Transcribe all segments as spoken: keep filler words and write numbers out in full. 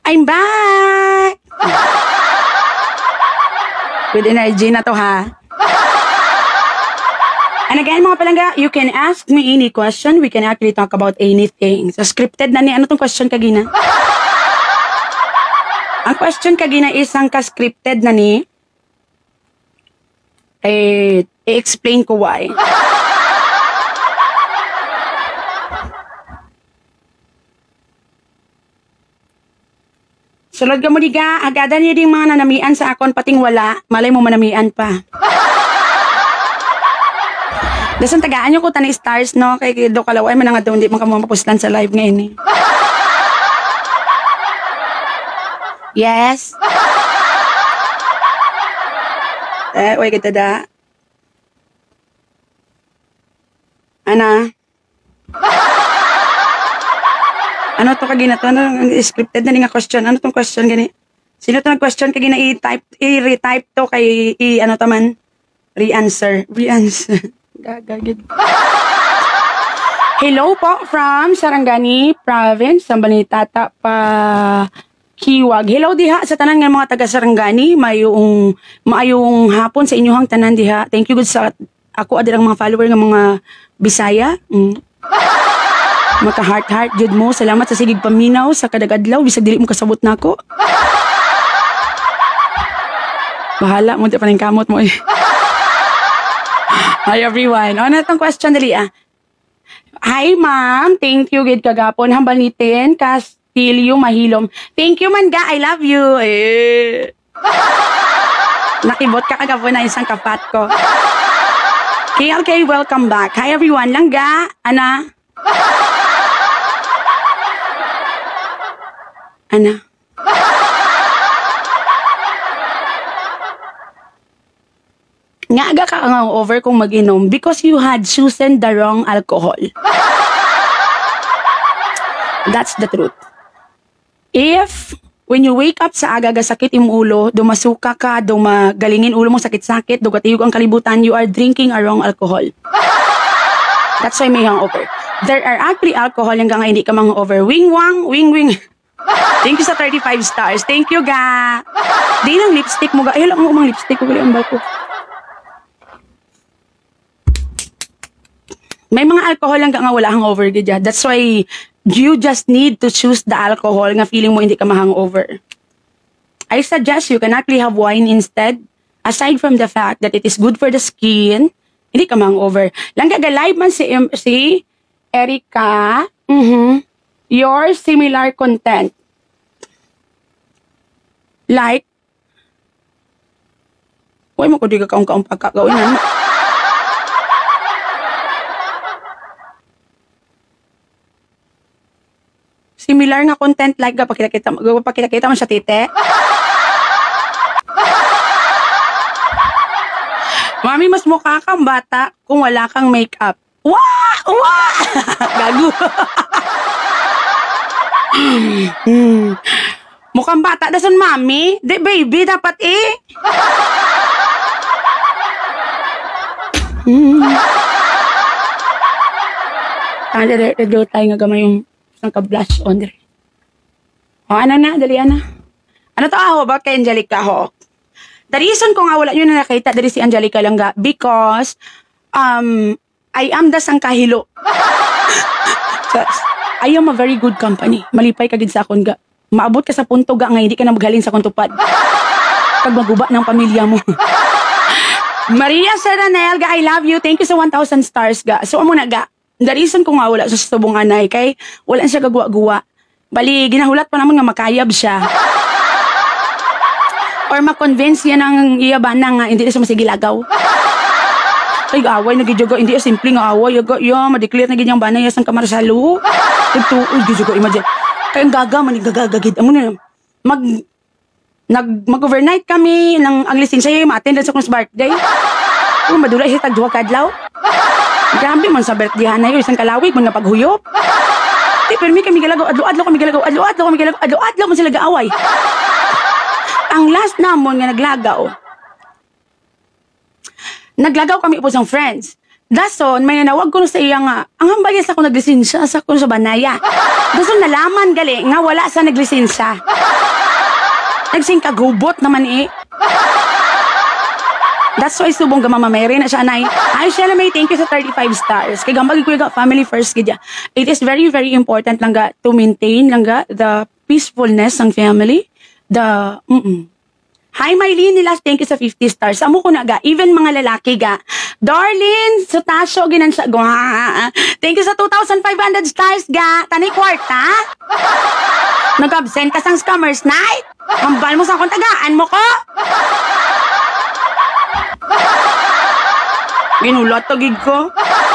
I'm back! With energy na to, ha? And again, mga palangga, you can ask me any question. We can actually talk about anything. So, scripted na ni, ano tong question kagina? Ang question kagina is ang ka-scripted na ni. Eh, i-explain ko why. Sulod ka mo diga, agada niya ding mga nanamian sa akon, pating wala, malay mo manamian pa. Dasan tagaan nyo ko tani stars, no? Kay do kalaway man nga daw, hindi man ka mapapuslan sa live ngayon, eh. Yes? Eh, uy, kita da. Ana? Ano to kagina to? Ano, scripted na nga question. Ano tong question gani? Sino to nag-question kagina i-type, i-retype to kay, i, ano to man? Re-answer. Re-answer. Gagagid. Hello po from Sarangani Province, Sambanitata pa Kiwag. Hello diha sa tanan nga mga taga Sarangani, mayong maayong hapon sa inyong tanan diha. Thank you good sa ako adirang mga follower nga mga Bisaya. Mm. Maka heart heart jud mo. Salamat sa sigig paminaw sa kadagadlaw bisag dili mo kasabot nako. Bahala mo di pa ning kamot mo eh. Hi everyone. Ano itong question dali ah? Hi ma'am, thank you gid kagapon hambal nitin Castillo Mahilom. Thank you man ga, I love you. Eh. Nakibot ka kagapon na isang kapat ko. K L K, welcome back. Hi everyone, langga, ana. Ana. Nga aga ka ang over kung mag-inom because you had chosen the wrong alcohol. That's the truth. If, when you wake up sa aga, sakit yung ulo, dumasuka ka, dumagalingin ulo mo, sakit-sakit, dugatiyog ang kalibutan, you are drinking a wrong alcohol. That's why may hangover. There are actually alcohol yung nga hindi ka mang-over. Wing-wang, wing-wing. Thank you sa thirty-five stars. Thank you, ga. Di lang lipstick mo, ga. Ay, lang mo umang lipstick ko, gali ang balko. May mga alcohol lang nga wala hangover gidya. That's why you just need to choose the alcohol nga feeling mo hindi ka ma-hangover. I suggest you can actually have wine instead. Aside from the fact that it is good for the skin, hindi ka ma-hangover. Lang ga live man si, si Erica. Mm-hmm. Your similar content. Like, huwag mo ko di ka kaong-kaong pagkagawin na. Similar nga content like ga pakita-kita mo pakita-kita mo sa tite. Mami, mas mukha kang bata kung wala kang makeup. Wah! Wah! Gago. hmm. Mukhang bata dasan mami. Di baby dapat eh. hmm. Tanda dito tayo nga gamay yung ang ka-blush on there. O, ano na? Dali, ano? Ano to ako? Bakit kay Angelica ho? The reason ko nga wala nyo na nakita dari si Angelica lang ga, because um, I am das ang kahilo. I am a very good company. Malipay ka gid sa akon ga. Maabot ka sa punto ga nga hindi ka na maghalin sa kuntupad. Pag maguba ng pamilya mo. Maria Seranel ga, I love you. Thank you sa one thousand stars ga. So, amo na ga. The reason ko nga wala sa subong anay kay wala siya gagwa-guwa. Bali, ginahulat pa naman nga makayab siya. Or makonvince niya ng iyaban na nga hindi na siya masigilagaw. Ay, away, nagidyogo, hindi ya simple nga away. Yaga, ya, madeclare na ganyang banay yasang kamarsalo. Ito, uy, gidyogo, imagine. Kaya ang gaga, manigagagagid. Amo na, mag, nag, mag-overnight kami ng ang lisensya yung ma-attend sa kong birthday. Kung madula siya tagduwa kadlaw. Grabe man sa birthday-han na yun, isang kalawig, mga paghuyop. Di, pero may kami galagaw, adlo-adlo kami galagaw, adlo-adlo kami galagaw, adlo-adlo man sila gaaway. Ang last namon nga naglagaw, naglagaw kami po sa friends. Dason, may nanawag ko na sa iya nga, ang hambayas ako naglisensya sa kung sa banaya. Dason nalaman gali, nga wala sa naglisensya. Nagsing kagubot naman eh. That's why subong ga Mama Mary na siya nay. Ay siya may thank you sa thirty-five stars. Kay gambag ko ga family first gid. It is very very important lang ga to maintain lang ga the peacefulness ng family. The mm, -mm. Hi Mylene nila thank you sa fifty stars. Amo ko na ga even mga lalaki ga. Darlene sa tasyo ginan siya go. Thank you sa two thousand five hundred stars ga. Tanay kwarta. Nag-absent ka sang scammers night. Hambal mo sa akong tagaan mo ko. Ginulat tagig ko.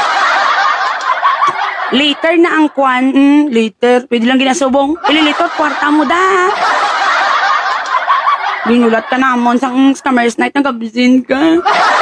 Later na ang kwan. Mm, later. Pwede lang ginasubong. Ililitot, kwarta mo da. Ginulat ka namon sa mm, scammers night. Nag-absent ka.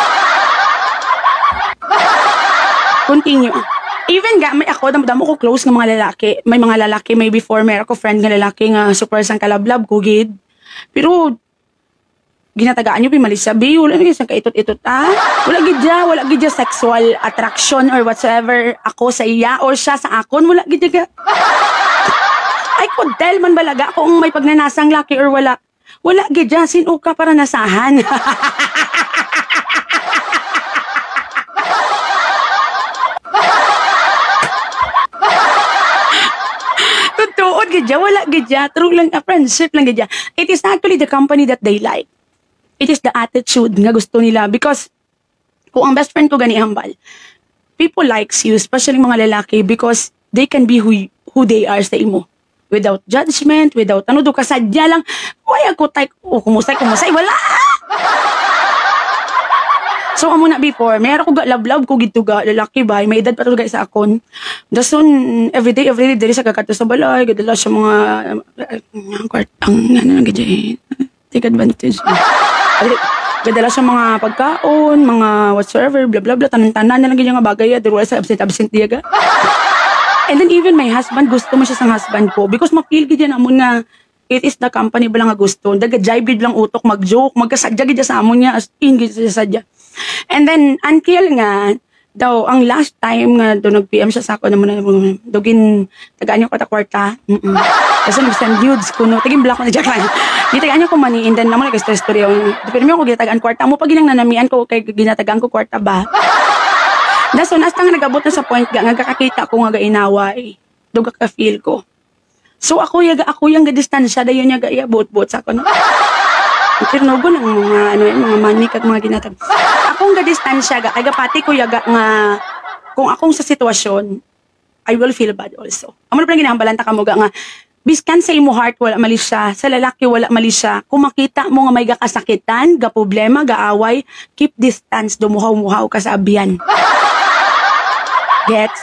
Continue. Even ga, may ako, damo ko close ng mga lalaki. May mga lalaki, may before, may ako friend nga lalaki nga super sang kalablab ko, gid. Pero, ginatagaan nyo, pimalis sabi, wala na isang kaitot-itot, ah. Wala gidya, wala gidya sexual attraction or whatsoever ako sa iya or siya sa akon, wala gidya ga. I could tell man balaga kung may pagnanasang laki or wala. Wala gidya, sino ka para nasahan. Tutuod gidya, wala gidya, true lang, a friendship lang gidya. It is actually the company that they like. It is the attitude nga gusto nila because kung ang best friend ko gani hambal, people likes you, especially mga lalaki because they can be who, who they are sa imo. Without judgment, without ano, do kasadya lang, why ako type, oh, kumusay, kumusay, wala! So, amo na before, mayroon ko ga, love-love ko gito ga, lalaki ba, may edad pa to ga sa akon. Dason, everyday, everyday, dali sa kakato sa balay, gadala sa mga, ang kwartang, ano, gadya, take advantage. Gadala sa mga pagkaon, mga whatsoever, blah blah blah, tanan-tanan na lang ganyan nga bagay, duro sa absent-absent diya ga. And then even my husband, gusto mo siya sa husband ko because ma-feel gid yan amon nga it is the company ba lang nga gusto. Daga-jive gid lang utok, mag-joke, magkasadya gid sa amon niya, as in gid sa sadya. And then until nga daw ang last time nga do nag-P M siya sa ako naman dugin tagaan niyo ko ta kwarta. Mm. Kasi nag-send nudes ko no, taging block ko na diyan. Di tagaan niyo ko money and then naman nag-stress story yung pero mo ko gitagaan kwarta mo pag ginang nanamian ko kay ginatagaan ko kwarta ba. Daso nas tang nagabot na sa point ga nga kakakita ko nga gainaway. Duga ka feel ko. So ako yaga ako yang ga distansya dayon niya ga iabot-bot sa ako no. Pero no go ng mga ano yung mga manik at mga ginatag. Akong ga distansya ga kay pati ko yaga nga kung akong sa sitwasyon I will feel bad also. Amo na pala ginahambalanta ka mo ga nga biskan sa imo heart wala mali siya, sa lalaki wala mali siya. Kung makita mo nga may ga kasakitan, ga problema, ga away, keep distance, dumuhaw-muhaw ka sa abiyan. Gets?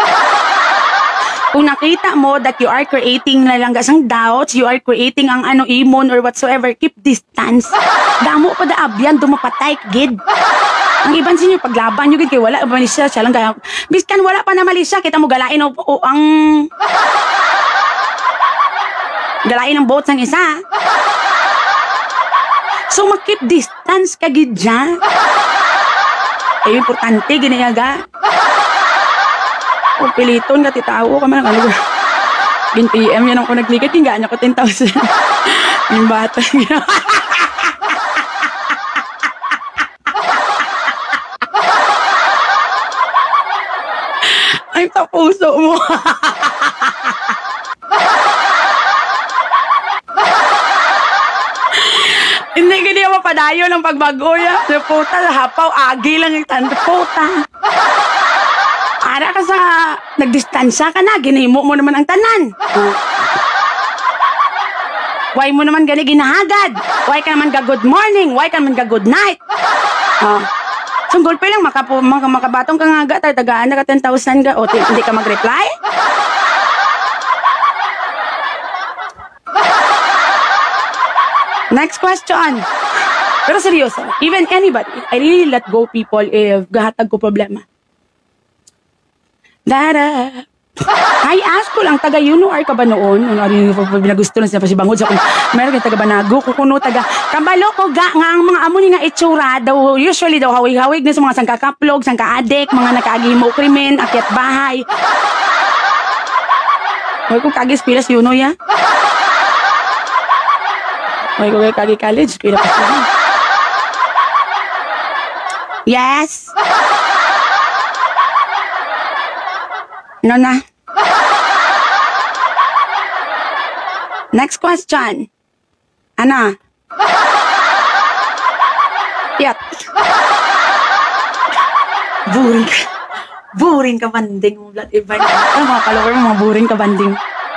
Kung nakita mo that you are creating na lang gasang doubts, you are creating ang ano imon or whatsoever, keep distance. Damo pa da abyan, dumapatay, gid. Ang iban sinyo, paglaban nyo, gid, kay wala, mali siya, siya lang kaya, biskan wala pa na mali siya, kita mo galain o, o ang, galain ang boat ng isa. So, mag-keep distance ka, gid, dyan. Ay, importante, ginayaga. O piliton ka, titawo ka man ang alugar. Gin P M yan ako naglikat, yung gaan ako ten thousand. Yung bata. Ay, tapuso mo. Hindi ka niya mapadayo ng pagbago ya. Sa puta, hapaw, agi lang yung tanda. Puta. Para ka sa nagdistansya ka na, ginimo mo naman ang tanan. Uh. Why mo naman gani ginahagad? Why ka naman ga good morning? Why ka naman ga good night? Uh. Sunggol pa lang, makapo, maka, makabatong ka nga agad, tagaan na ka ten thousand ka, o hindi ka mag-reply? Next question. Pero seryoso, even anybody, I really let go people if gahatag ko problema. Dara. Hi, ask ko lang, taga Yuno or ka ba noon? Ano rin yung binagusto lang siya pa si Bangod sa kung meron kang taga Banago, kukuno, taga Kabalo ko ga, nga ang mga amo ni nga itsura daw, usually daw hawig-hawig na sa mga sangkakaplog, sangka-adek, mga nakaagimo krimen, akyat bahay. Huwag kong kagis pilas Yuno ya. Okay, okay, kagi college. Kaya na pa Yes? No na. Next question. Ana? Yat. Boring ka. Boring ka banding mo, blood event. Ano mga follower mo, mga boring ka banding.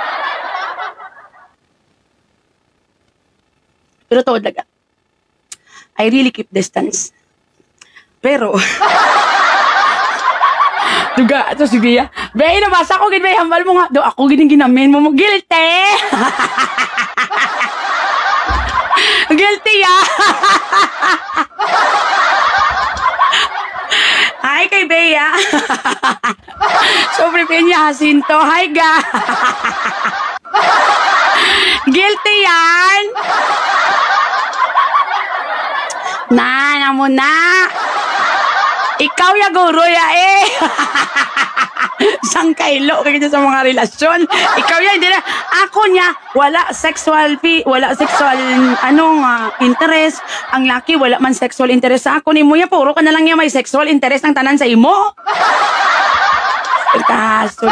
Pero to, daga. I really keep distance. Pero, duga, ito sige ya. Bay, nabasa ko, gid bay, hambal mo nga. Do, ako gining ginamin mo mo. Guilty! Guilty ya! Hi kay Bea. Sobre niya Jacinto. Hi ga. Guilty yan. Na, na mo na. Ikaw ya guro ya eh. Sang kailo kaya sa mga relasyon. Ikaw ya hindi na. Ako niya wala sexual fee, wala sexual anong uh, interest. Ang laki wala man sexual interest sa ako ni mo ya puro ka na lang ya may sexual interest ng tanan sa imo. Kaso.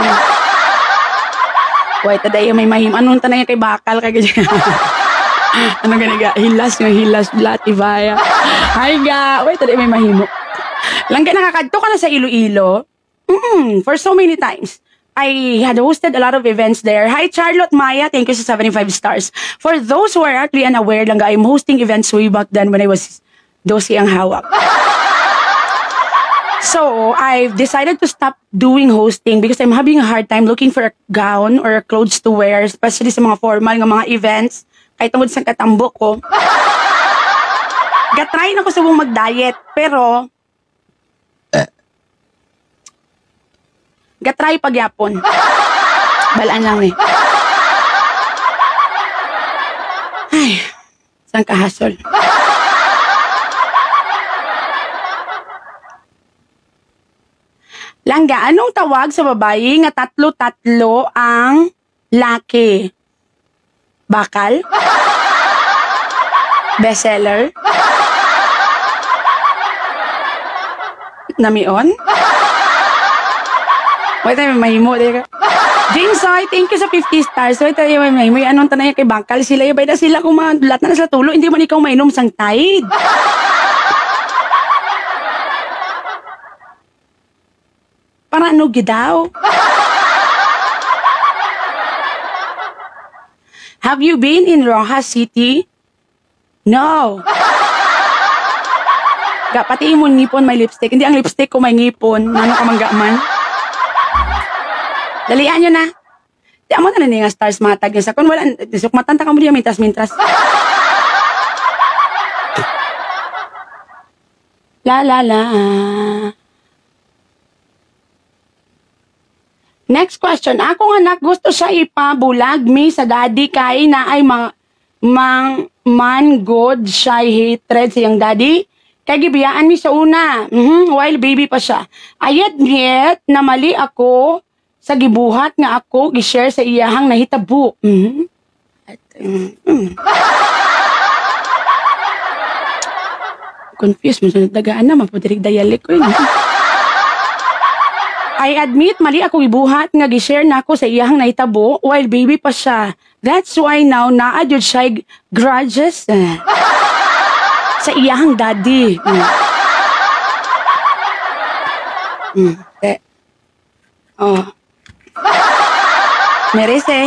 Wait, taday may mahim anong tanay kay bakal kay ganyan. Ano ganiga? Hilas yung hilas blat ibaya. Hi ga. Wait, taday may mahimo. Langga nakakadto ka na sa Iloilo. Mm, for so many times. I had hosted a lot of events there. Hi, Charlotte Maya. Thank you sa seventy-five stars. For those who are actually unaware, lang, I'm hosting events way back then when I was dosi ang hawak. So, I've decided to stop doing hosting because I'm having a hard time looking for a gown or clothes to wear, especially sa mga formal ng mga events. Kahit tungkol sa katambok ko. Gatry na ko sa buong mag-diet, pero gatry pagyapon. Balaan lang eh. Ay, saan ka hasol? Langga, anong tawag sa babae nga tatlo-tatlo ang laki? Bakal? Bestseller? Namion? Wait tayo, may mahimo. Jane Soy, thank you sa fifty stars. Wait tayo, may mahimo. Anong tanay kay Bakal? Sila, yabay na sila kung mga lahat na nasa tulo. Hindi man ikaw mainom sang tide. Para ano gidaw? Have you been in Rojas City? No. Ga, pati imong ngipon may lipstick. Hindi ang lipstick ko may ngipon. Ano ka mangga man? Dalian nyo na. Di amo na na nga stars matag sa kun wala sukmatan ta ka mo diya mintas-mintas. La la la. Next question. Akong anak gusto siya ipabulag mi sa daddy kay na ay mang mang man good siya hatred sa iyang daddy. Kay gibiyaan mi sa una. Mm-hmm, while baby pa siya. I admit na mali ako sa gibuhat nga ako gi-share sa iyahang nahitabo. Mm-hmm. At, mm-hmm. Confused mo sa dagaan na mapudirig dayalik ko. I admit mali ako gibuhat nga gi-share na ako sa iyahang nahitabo while baby pa siya. That's why now naa-adjud siya grudges eh, sa iyahang daddy. Mm. Mm. Eh. Oh. Merise.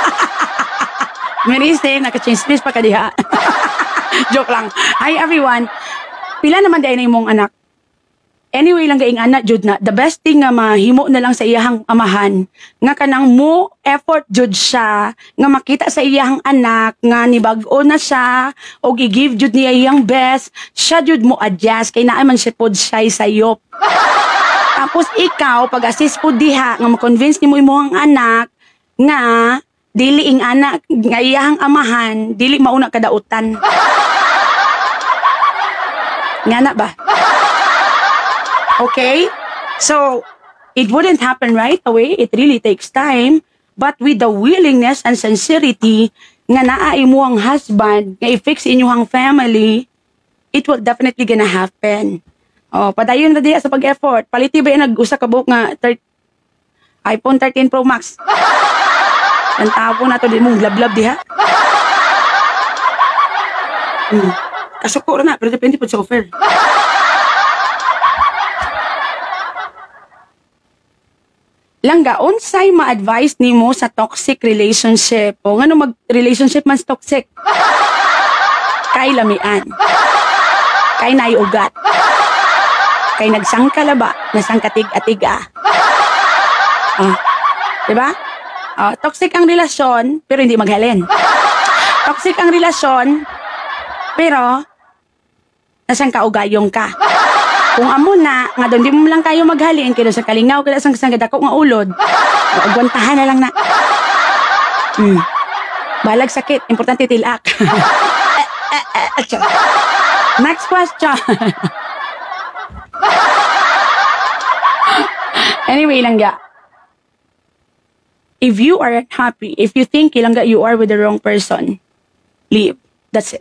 Merise, naka-change pa ka diha. Joke lang. Hi everyone. Pila naman dahil na imong anak? Anyway lang gaing anak, jud na. The best thing nga mahimo na lang sa iyahang amahan. Nga kanang mo effort jud siya. Nga makita sa iyahang anak. Nga nibag-o na siya. O i-give jud niya iyang best. Siya jud mo adjust. Kay naaman siya pod siya sayop. Tapos ikaw, pag-assist po diha, nga ma-convince ni mo imong anak, nga, dili ing anak, nga iyahang amahan, dili mauna kadautan. Nga na ba? Okay? So, it wouldn't happen right away. It really takes time. But with the willingness and sincerity, nga naa imuhang husband, nga i-fix inyuhang family, it will definitely gonna happen. Oh, padayon na diya sa pag-effort. Paliti ba yung nag-usa ka buhok nga thir- iPhone thirteen Pro Max? Ang tapo na to, di mong lablab diha. Hmm. Kasuko na, pero depende po sa offer. Langga, unsay ma-advise nimo sa toxic relationship? O ngano mag-relationship man toxic? Kay lamian. Kay naiugat. Kay nagsangkala ba? Nasangkatig-atiga. Ah, diba? Ah, toxic ang relasyon, pero hindi maghalin. Toxic ang relasyon, pero nasang kaugayong ka. Kung amo na, nga doon di mo lang kayo maghalin, kaya sa kalingaw, kaya sa gadako nga ulod, o agwantahan na lang na. Hmm. Balag sakit, importante tilak. eh, eh, eh, Next question. Anyway, langga. If you are happy, if you think langga you are with the wrong person, leave. That's it.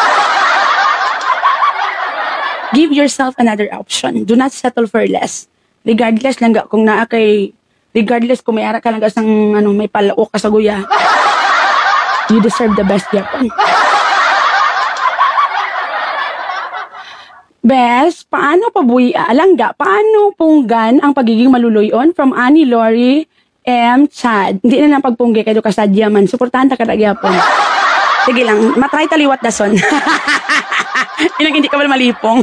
Give yourself another option. Do not settle for less. Regardless langga kung naa kay, regardless kung may ara ka langga sang ano, may palaok ka sa guya. You deserve the best yapon. Bes, paano pabuya? Langga, paano punggan ang pagiging maluluyon? From Annie Lori M. Chad. Hindi na nang pagpunggi kayo kasadya man. Suportahan ta kadagyapon. Sige lang, matry taliwat dason. Inang hindi ka ba malipong?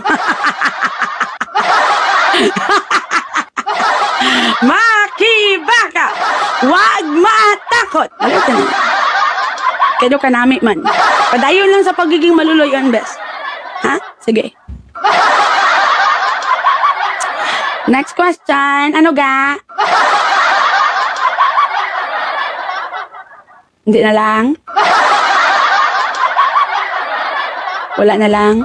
Makibaka! Wag matakot! Alam ka na. Kaya ka nami man. Padayon lang sa pagiging maluluyon, bes. Ha? Sige. Next question. Ano ga? Hindi na lang? Wala na lang?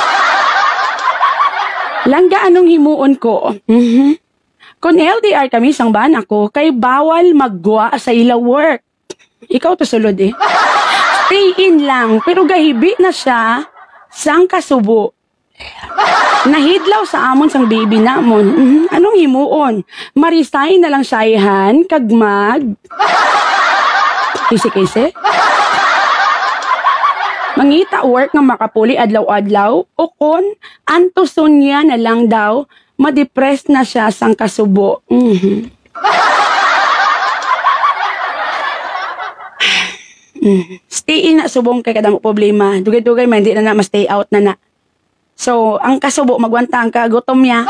Langga, anong himuon ko? Mm-hmm. Kung L D R kami sang ban ako, kay bawal maggwa sa ila work. Ikaw to sulod eh. Stay in lang, pero gahibi na siya sang kasubo. Nahidlaw sa amon sang baby namon. Mm-hmm. Anong himuon? Marisay na lang sayahan, kagmag. Kisi-kisi? Mangita work nga makapuli adlaw-adlaw o kon antuson niya na lang daw ma-depress na siya sang kasubo. Mm-hmm. mm-hmm. Stay in na subong kay kadamo problema. Dugay-dugay man hindi na na ma-stay out na na. So, ang kasubo magwantang ka gutom niya.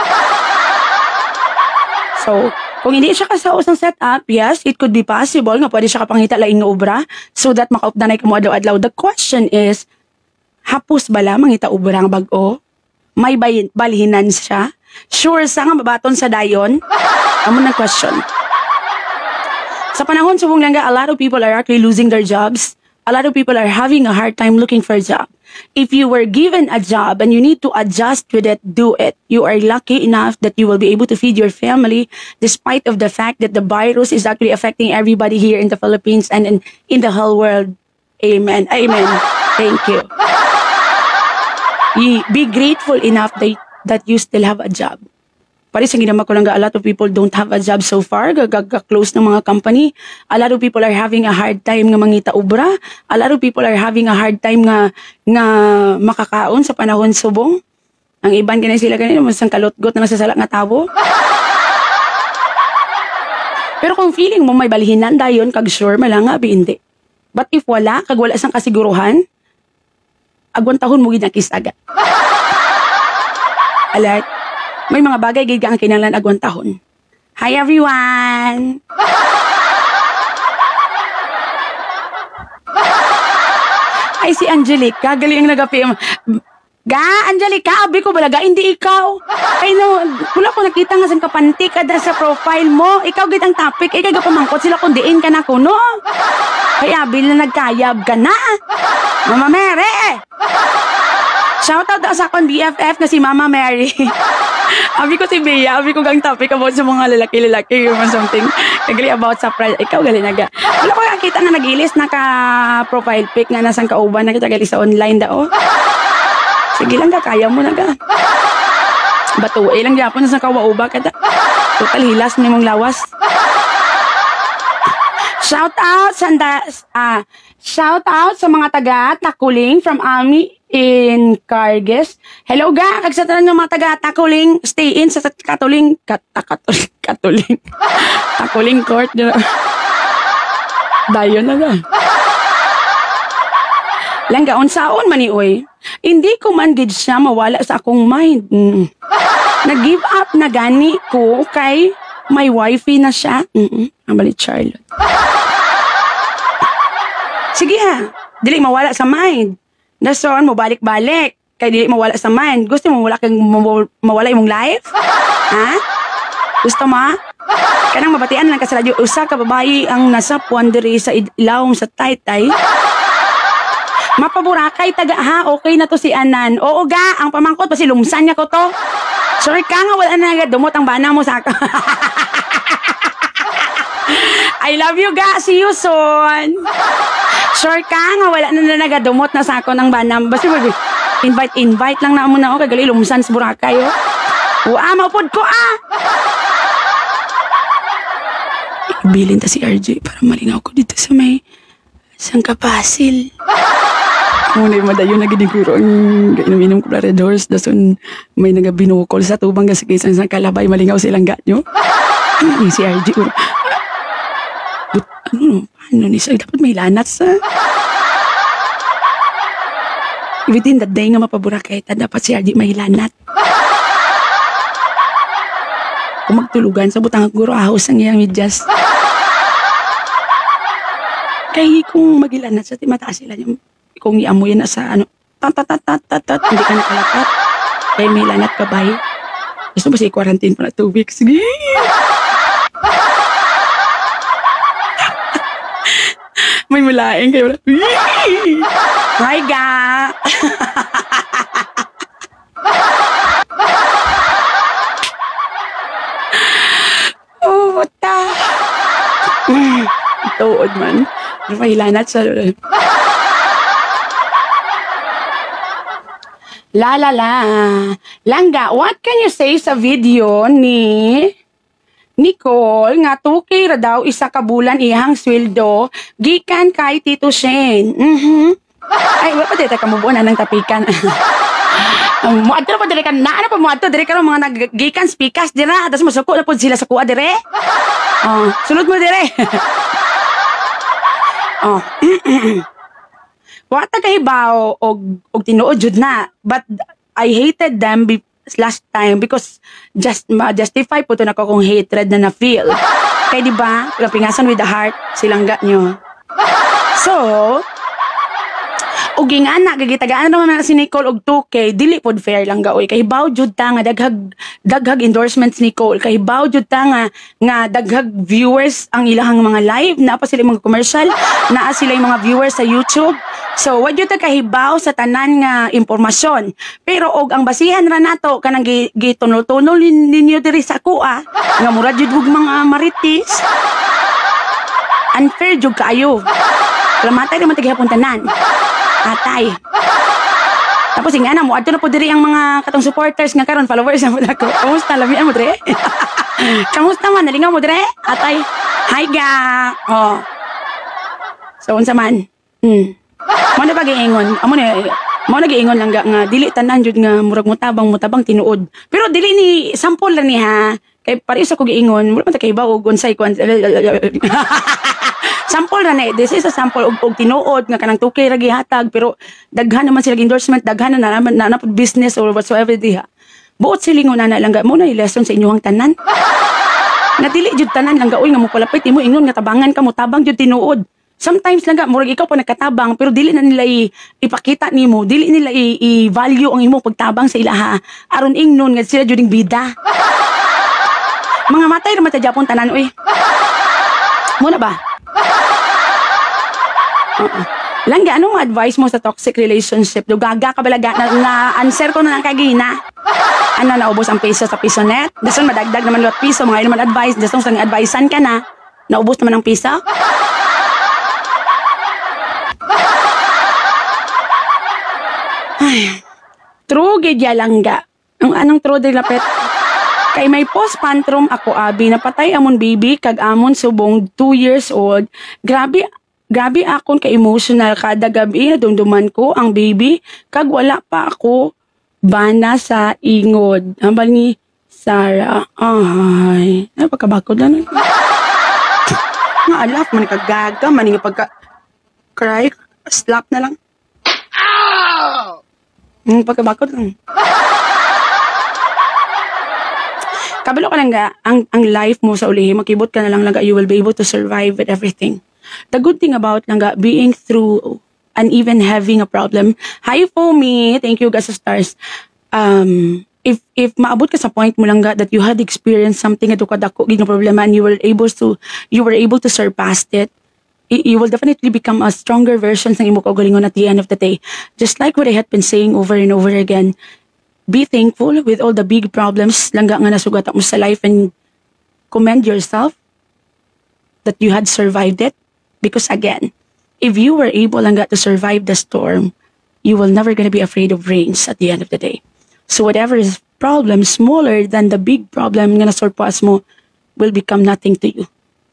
So, kung hindi siya kasao sang setup, yes, it could be possible nga pwede siya kapangita laing nga obra so that makaupdanay ka mo adlaw-adlaw. The question is, hapos bala mangita obra nga bag-o? May bay- balhinan siya? Sure sa nga mabaton sa dayon? Amo na question. Sa panahon subong langga, a lot of people are actually losing their jobs. A lot of people are having a hard time looking for a job. If you were given a job and you need to adjust with it, do it. You are lucky enough that you will be able to feed your family despite of the fact that the virus is actually affecting everybody here in the Philippines and in, in the whole world. Amen. Amen. Thank you. Be grateful enough that, that you still have a job. Pari sa ginama ko lang, a lot of people don't have a job so far, gag-close ng mga company. A lot of people are having a hard time nga mangita ubra. A lot of people are having a hard time nga nga makakaon sa panahon subong. Ang iban ganyan sila ganyan, masang kalotgot na nasasalak nga tabo. Pero kung feeling mo may balhinan dayon, kag sure, malanga, bi hindi. But if wala, kag wala sang kasiguruhan, agwantahon mo gid ang kisaga. Alert. May mga bagay gid ang kinahanglan agwantahon. Hi everyone. Ay si Angelica, galing ang nag-P M. Ga, Angelica, abi ko balaga, hindi ikaw. Ay no, wala ko nakita nga sang kapanti kada sa profile mo. Ikaw gid ang topic, ikaw ga pamangkot sila kung diin ka na kuno. Ay abi na nagkayab ka na. Mama Mary. Shoutout sa akong B F F na si Mama Mary. Abi ko si Bea, abi ko gang topic about sa mga lalaki-lalaki or something. Kagali about sa pride. Ikaw gali naga. Wala ko nakita nga nag-ilis naka-profile pic nga nasang kauban na kita gali sa online dao. Sige lang ka, kaya mo naga. Batuay lang gyapon sa kawauba kada. Total hilas ni mong lawas. Shout out sa ah, shout out sa mga taga Takuling from Ami in Carges. Hello ga, kag sa tanan mga taga Takuling, stay in sa Katuling, kat Katuling, Katuling. Takuling court. Dayon na ga. Langga unsaon man ni oy. Hindi ko man gid siya mawala sa akong mind. Mm. Nag-give up na gani ko kay may wifey na siya. Mm-mm. Amali Charlotte. Sige ha, dili mawala sa mind. Dason mo balik-balik. Kay dili mawala sa mind. Gusto mo wala kang mawala imong life? Ha? Gusto mo? Kanang mabatian lang ka sa radyo. Usa ka babae ang nasa puandiri sa ilawom sa taytay. Mapaburakay taga ha. Okay na to si Anan. Oo ga, ang pamangkot pa si lumsan niya ko to. Sorry ka nga, wala na agad. Dumot ang bana mo sa ako. I love you ga. See you soon. Sure ka nga, wala na na nagadumot na sa ako ng banam. Basta invite, invite lang na mo na ako. Kagali, lumsan sa Boracay, oh. Waa, maupod ko, ah! Ibilin ta si R J para malingaw ko dito sa may Sangkapasil. Muna yung madayon na giniguro ang inom-inom ko na Red Horse. Dason may nagabinukol sa tubang kasi kaysa sa kalabay malingaw silang ganyo. Ano si R J? But, ano, ano ni Sir? Dapat may lanat sa... Within the day nga mapaburakay, dapat si R J may lanat. Kung magtulugan sa butang guro ahos ang iyang medyas. Kaya kung magilanat sa timataas sila yung kung iamoy na sa ano, tat-tat-tat-tat-tat, hindi ka nakalapat. Kaya may lanat ka ba? Gusto ba siya i-quarantine pa na two weeks? Sige! May mulaing kayo. Hi, ga! Oh, puta! Tuod man. May lanat sa... La la la. Langga, what can you say sa video ni Nicole nga two K ra daw isa ka bulan ihang sweldo gikan kay Tito Shane. Mhm. Ay, wa pa dito ka mubuon nang tapikan. Um, mo adto pa dire kan na ano pa mo adto dire karon mga naggikan speakers dira atas masuko na pud sila sa kuha dire. Oh, sulod mo dire. Oh. Wata kahibaw og og tinuod jud na, but I hated them be, last time because just ma-justify po to na ko kung hatred na na-feel. Kaya di ba, lapingasan with the heart silang gat nyo. So, og ingana gagitagaan naman na si Nicole og two K dili pod fair lang gaoy kay hibaw jud ta nga daghag daghag endorsements ni Nicole kay hibaw jud ta nga nga daghag viewers ang ilahang mga live na pa sila mga commercial naa sila yung mga viewers sa YouTube. So, wa jud ta kahibaw sa tanan nga impormasyon. Pero og ang basihan ra nato kanang gitunol-tunol ninyo diri sa kuha nga murad jud og mga maritis. Unfair jud kaayo. Klamatay naman tagihapon tanan. Atay. Tapos yung ana mo, ato na po diri ang mga katong supporters nga karon followers na mo ako. Kamusta lamian mo dire? Kamusta man nalingaw mo dire? Atay. Hi ga. Oh. So unsa man? Hmm. Mo na pag-iingon. Amo na mo nag-iingon lang ga, nga dili tanan jud nga murag mutabang mutabang tinuod. Pero dili ni sample ra ni ha. Kay pareho sa ko giingon, mura man ta kay ba og unsay kwan. Sample na ni, this is a sample og, og tinuod nga kanang two K ra gihatag pero daghan naman sila endorsement, daghan na naman na, na, na business or whatsoever diha. Buot silingon na na lang ga mo na lesson sa inyong tanan. Nga dili jud tanan lang ga oy nga mo palapit imo ingon nga tabangan ka mo tabang jud tinuod. Sometimes lang ga murag ikaw pa nagkatabang pero dili na nila i, ipakita nimo, dili nila i-value ang imong pagtabang sa ilaha. Aron ingnon nga sila jud ing bida. Mga matay ra mata Japon tanan oy. Mo na ba? Uh-uh. Langga, anong advice mo sa toxic relationship? Do gaga ka balaga na, na answer ko na lang kagina. Ano, naubos ang piso sa piso net? Dason madagdag naman lot piso, mga naman advice. Dason sa advicean ka na, naubos naman ang piso? Ay, true gidya langga. Ang anong true de lapet? Kay may post-pantrum ako abi, napatay amon baby, kag amon subong two years old. Grabe, grabe akon ka-emotional kada gabi na dumduman ko ang baby, kag wala pa ako bana sa ingod. Hambal ni Sarah, ay, ay pagkabakod lang. Nga alak, man kagaga, man nga pagka cry, slap na lang. Hmm, pagkabakod lang. Kabalo ka lang ga, ang, ang life mo sa ulihi, makibot ka na lang lang ga, you will be able to survive with everything. The good thing about lang ga, being through and even having a problem. Hi, Fomi! Thank you, guys, sa stars. Um, if if maabot ka sa point mo lang ga, that you had experienced something at ukadako, gino problema, and you were able to, you were able to surpass it, you will definitely become a stronger version ng imo kaugalingon at the end of the day. Just like what I had been saying over and over again, be thankful with all the big problems langga nga nasugat mo sa life, and commend yourself that you had survived it. Because again, if you were able langga to survive the storm, you will never gonna be afraid of rains at the end of the day. So whatever is problem smaller than the big problem nga nasurpass mo will become nothing to you.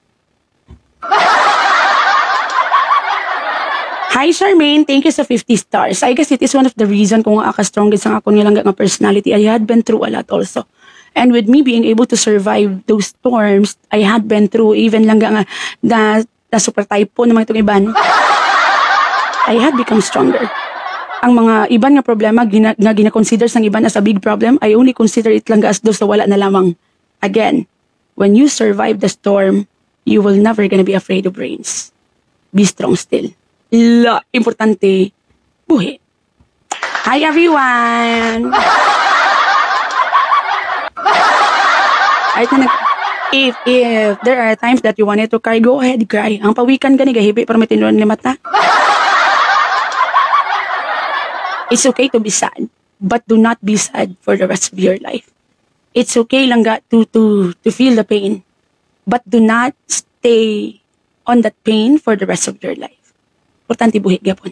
Hi, Charmaine. Thank you sa fifty stars. I guess it is one of the reason kung nga ka-strongest ang ako nilang nga personality. I had been through a lot also. And with me being able to survive those storms, I had been through, even lang nga na, na super typo ng mga itong iban, I had become stronger. Ang mga iban nga problema gina, nga gina-consider sang iban as a big problem, I only consider it lang as dos sa wala na lamang. Again, when you survive the storm, you will never gonna be afraid of rains. Be strong still. La, importante, buhi. Hi everyone! Ay, nag if, if there are times that you wanted to cry, go ahead, cry. Ang pawikan ka ni gahibi para may tinuan ni mata. It's okay to be sad, but do not be sad for the rest of your life. It's okay lang ga to, to, to feel the pain, but do not stay on that pain for the rest of your life. Importante buhi gapon.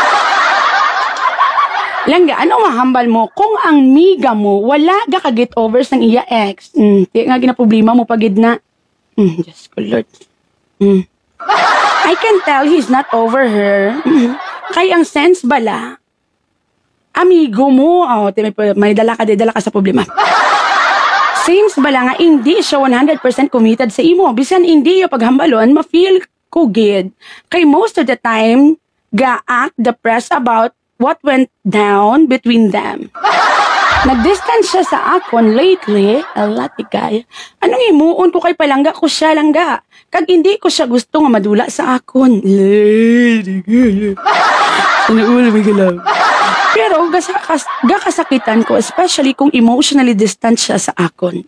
Langga, ano mahambal mo kung ang miga mo wala ga ka get overs ng iya ex? Hmm, di nga ginaproblema mo pagid na. Hmm, Diyos ko Lord. Hmm. I can tell he's not over her. Hmm. Kay ang sense bala, amigo mo, oh, may, may dala ka, dala ka sa problema. Seems bala nga hindi siya one hundred percent committed sa imo. Bisan hindi yung paghambalon, ma-feel ko gid. Kay most of the time, ga-act depressed about what went down between them. Nag-distance siya sa akon lately, alatikay. Anong imuon ko kay palangga ko siya langga? Kag hindi ko siya gusto nga madula sa akon. Lady, ano ulo may galaw. Pero gasakas, gakasakitan ko, especially kung emotionally distant siya sa akon.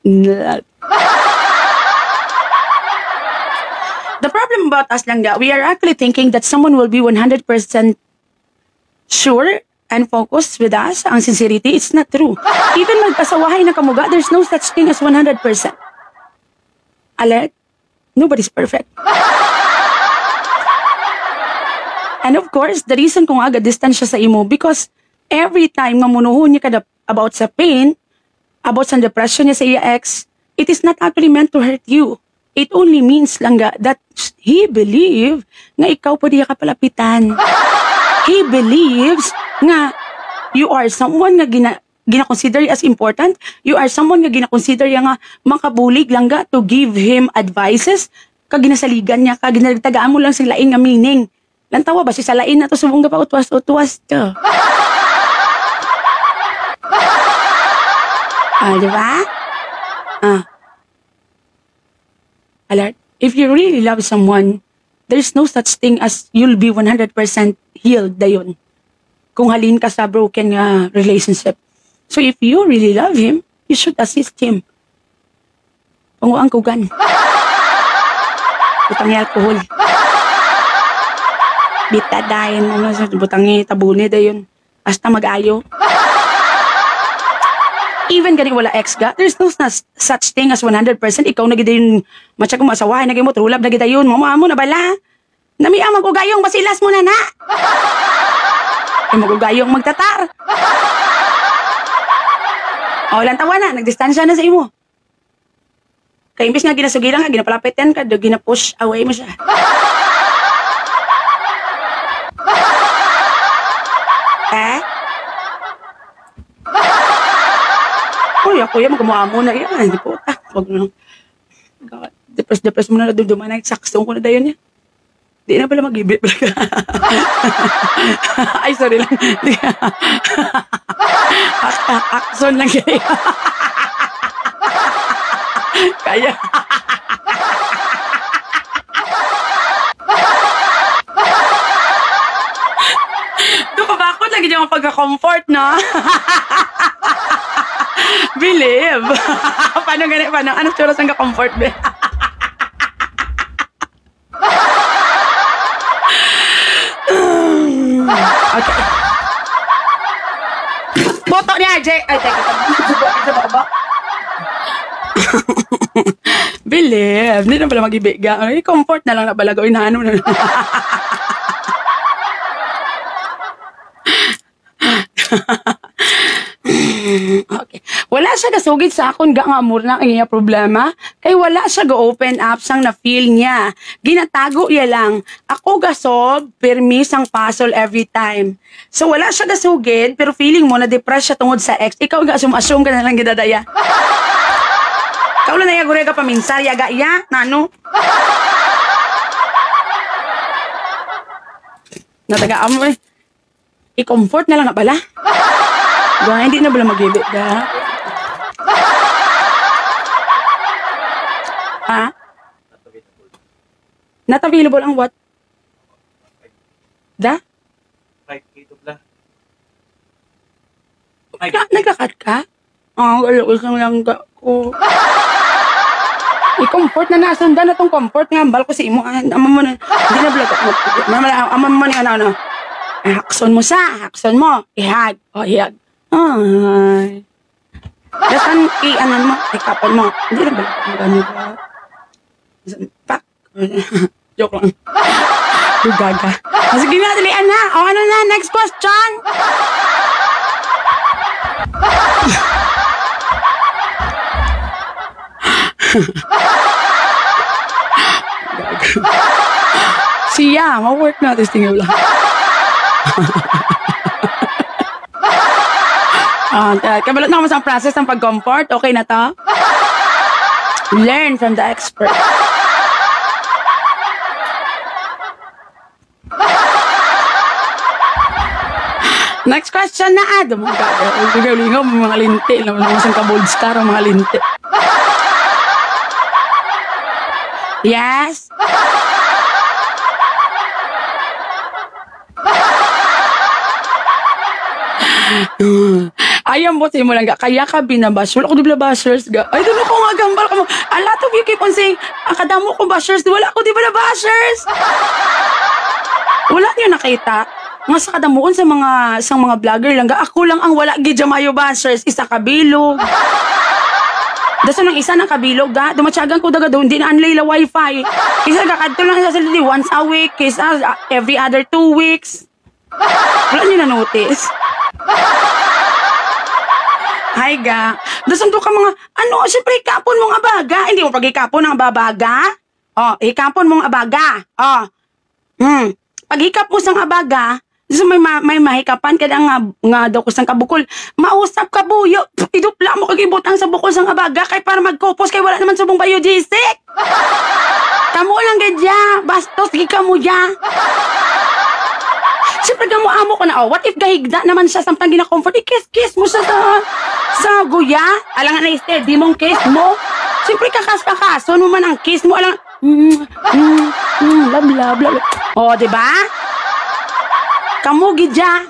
The problem about us lang that we are actually thinking that someone will be one hundred percent sure and focused with us. Ang sincerity, it's not true. Even magpasawahay na kamuga, there's no such thing as one hundred percent. Alert, nobody's perfect. And of course, the reason kung aga distance siya sa imo, because every time mamunuhon niya kada about sa pain, about sa depression niya sa iya ex, it is not actually meant to hurt you. It only means lang ga that he believe nga ikaw po diya kapalapitan. He believes nga you are someone nga gina, gina-consider as important. You are someone nga gina-consider nga makabulig lang ga to give him advices. Kag ginasaligan niya, kag ginagtagaan mo lang sa lain nga meaning. Lantawa ba si sa lain na to subong pa utwas-utwas to. Ah, di ba? Ah. Alert. If you really love someone, there's no such thing as you'll be one hundred percent healed dayon. Kung halin ka sa broken uh, relationship. So if you really love him, you should assist him. Panguang kugan. Utang alcohol. Bitadayin mo sa butangi tabuni dayon. Hasta mag-ayo. Even gani wala ex ga, there's no such thing as one hundred percent. Ikaw na gid yung matcha kung masawahay na gid mo, trulab na gid yun. Mamo amo na bala. Namiya magugayong basilas mo na na. Ay magugayong magtatar. O lang tawa na, nagdistansya na sa imo. Kaya imbis nga ginasugilan nga, ginapalapitan ka, do ginapush away mo siya. Eh? Uy, ako yan, magkumuha na yan. Hindi po, ah, wag na. Depres-depres mo na na duduman na, saksong ko na dayon yan. Di na pala mag-ibit. Ay, sorry lang. Akson lang kaya. Kaya. Doon ka bakit lagi niya ang pagka-comfort, no? Believe. Paano ganit? Paano? Ano turas ang ka-comfort, be? Okay. Boto niya, Jay. Ay, teka. Ito ba ba? Believe. Hindi na pala mag-ibig. Ay, comfort na lang na pala gawin na ano na. Okay. Wala siya gasugid sa akon ga nga amor na ang iya problema. Kay wala siya ga-open up sang na-feel niya. Ginatago iya lang. Ako gasob, permis ang puzzle every time. So wala siya gasugid, pero feeling mo na depressed siya tungod sa ex. Ikaw ga assume-assume ka na lang gidadaya. Ikaw lang na iya gure ka paminsar, yaga iya, nano? Natagaan mo eh. I-comfort na lang na pala. Gaya, hindi na pala mag-ibig da. Ha? Not available ang what? Da? five K to bla. Na, nagkakat ka? Oo, oh, alam ko lang ko. I-comfort na nasundan na tong comfort nga. Ambal ko si imo. Amam mo na. Hindi na vlog. Amam mo na ano, ano. Hakson mo sa. Hakson mo. Ihag. O, ihag. Ay. Dasan i-anan mo. Ikapan mo. Hindi na vlog. Magano ba? Pak. Joke lang. Dugaga. Sige na, dalian na. O, ano na? Next question. Siya, ma-work na ito tingin lang. uh, kabalot na naman sa process ng pag-comfort. Okay na to? Learn from the expert. Next question na, Adam. Galingaw, mga linti. Mga ka-bold star, mga linti. Yes? Ayam mo, mo lang ga. Kaya ka binabash. Wala ko di ba bashers ga? Ay, doon ako nga gambal ka mo. A lot of you keep on saying, akadamo ko bashers. Wala ko di ba na bashers? Wala niyo nakita. Nga sa kadamuon sa mga sa mga vlogger lang ga. Ako lang ang wala gidjamayo bashers. Isa kabilog. Daso nang isa ng kabilog ga, dumatsagan ko daga doon, di na unlay la wifi. Isa kakadto lang sa salita once a week, kisa every other two weeks. Wala niyo na-notice. Hi ga. Daso do ka mga, ano, siyempre ikapon mong abaga. Hindi mo pag ikapon ng abaga. Oh, ikapon mong abaga. Oh. Hmm. Pag ikap mo sang abaga, so may ma may mahikapan kada nga nga daw ko sang kabukol. Mausap ka buyo. Idupla mo kagibutang sa bukol sang abaga kay para magkopos kay wala naman subong bayo jisik. Kamo lang gadya, bastos gi kamo ya. Siyempre gamo amo ko na oh, what if gahigda naman siya samtang gina-comfort i-kiss-kiss mo sa sa, sa guya? Alang na steady mong kiss mo. Siyempre kakas-kakason mo man ang kiss mo alang mm, mm, mm, love love love. Oh, di ba? Kamu gidya.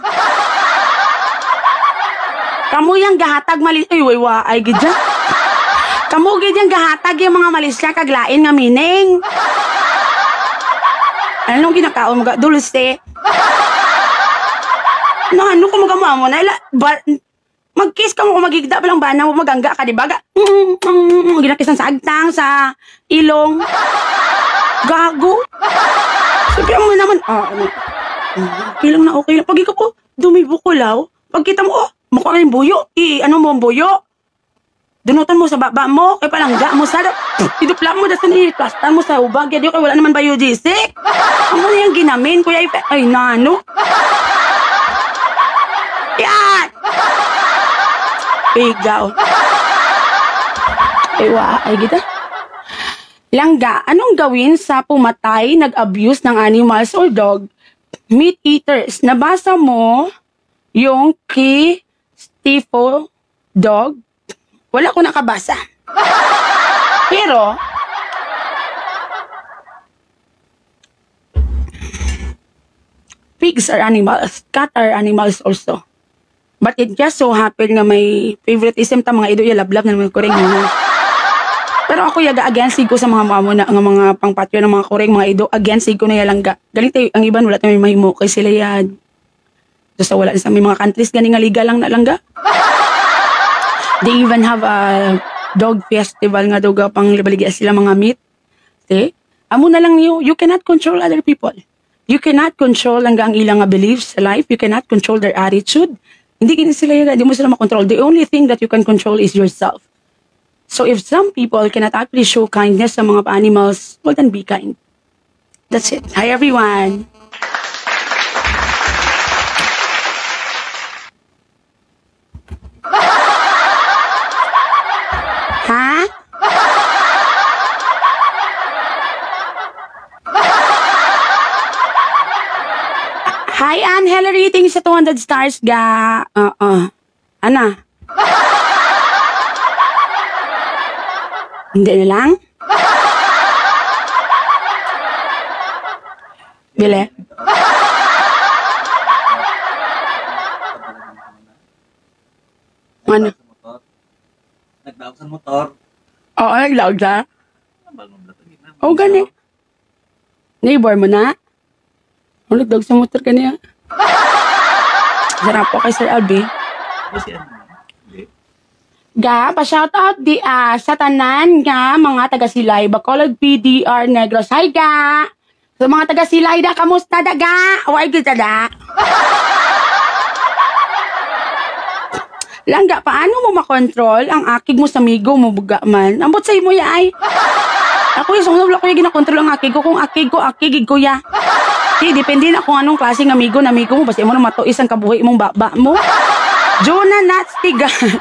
Kamu yang gahatag mali... Ay, way, wa, ay gidya. Kamu gidyang gahatag yung mga malisya kaglain nga mining. Anong ginakaon mo ga? Dulce. No, ano ko magama mo na? Ila, ba, mag-kiss ka mo kung magigda pa lang ba na mo magangga ka, di ba? Mm, mm, mm, ginakis ng sagtang sa ilong. Gago. Sabi mo naman, ah, ano? Okay lang na okay lang. Pag ikaw po, dumibo ko law. Pag kita mo, oh, mukha ka yung buyo. I, ano mo ang buyo? Dunutan mo sa baba mo, kay palangga mo sa tidupla mo dasan i-plastan mo sa ubag. Kaya di ko wala naman biogesic. Ano na yung ginamin, kuya Ipe? Ay, nano? Yan! Pigaw. Ay, wa, ay kita. Langga, anong gawin sa pumatay, nag-abuse ng animals or dog? Meat eaters. Nabasa mo yung kay Stifo dog? Wala ko nakabasa. Pero, pigs are animals. Cat are animals also. But it just so happened nga may favoritism ta mga ido yung lablab na mga kuring mga. Pero ako yaga against ko sa mga mamo na nga mga pangpatyo ng mga kuring mga ido. Against ko na yalangga. Galing tayo, ang iban wala tayo may mahimo kay sila yan. So sa wala sa may mga countries gani nga legal lang na langga. They even have a dog festival nga daw pang libaligya sila mga meat. See? Amo na lang you, you cannot control other people. You cannot control lang ang ilang beliefs sa life. You cannot control their attitude. Hindi kini sila yung, hindi mo sila makontrol. The only thing that you can control is yourself. So if some people cannot actually show kindness sa mga animals, well then be kind. That's it. Hi everyone. Ha? Hi, Ann Hillary. Thank you sa two hundred stars, ga. Uh-uh. Ana? Hindi na lang? Bile? Ano? Nagdaog sa motor. Oo, naglaog ka? Balong na tagin na. Oo, gani. Neighbor mo na? O, nagdaog sa motor ka niya. Sarap po kay Sir Albi. Kasi ano? Hindi. Ga, pa-shoutout di ah, sa tanan nga mga taga-Silay, Bacolod P D R Negros. Hi, ga! Sa mga taga-Silay da, kamusta da, ga? Away kita da. Langga, paano mo makontrol ang akig mo sa migo mo buga man? Ambot sa imo ya ay. Ako yung sunglaw ko yung ginakontrol ang akig ko. Kung akig ko, akigig ko ya. Di, depende na kung anong klaseng amigo na amigo mo. Basta mo na matuis ang kabuhi mong baba mo. Jonah Natstigal.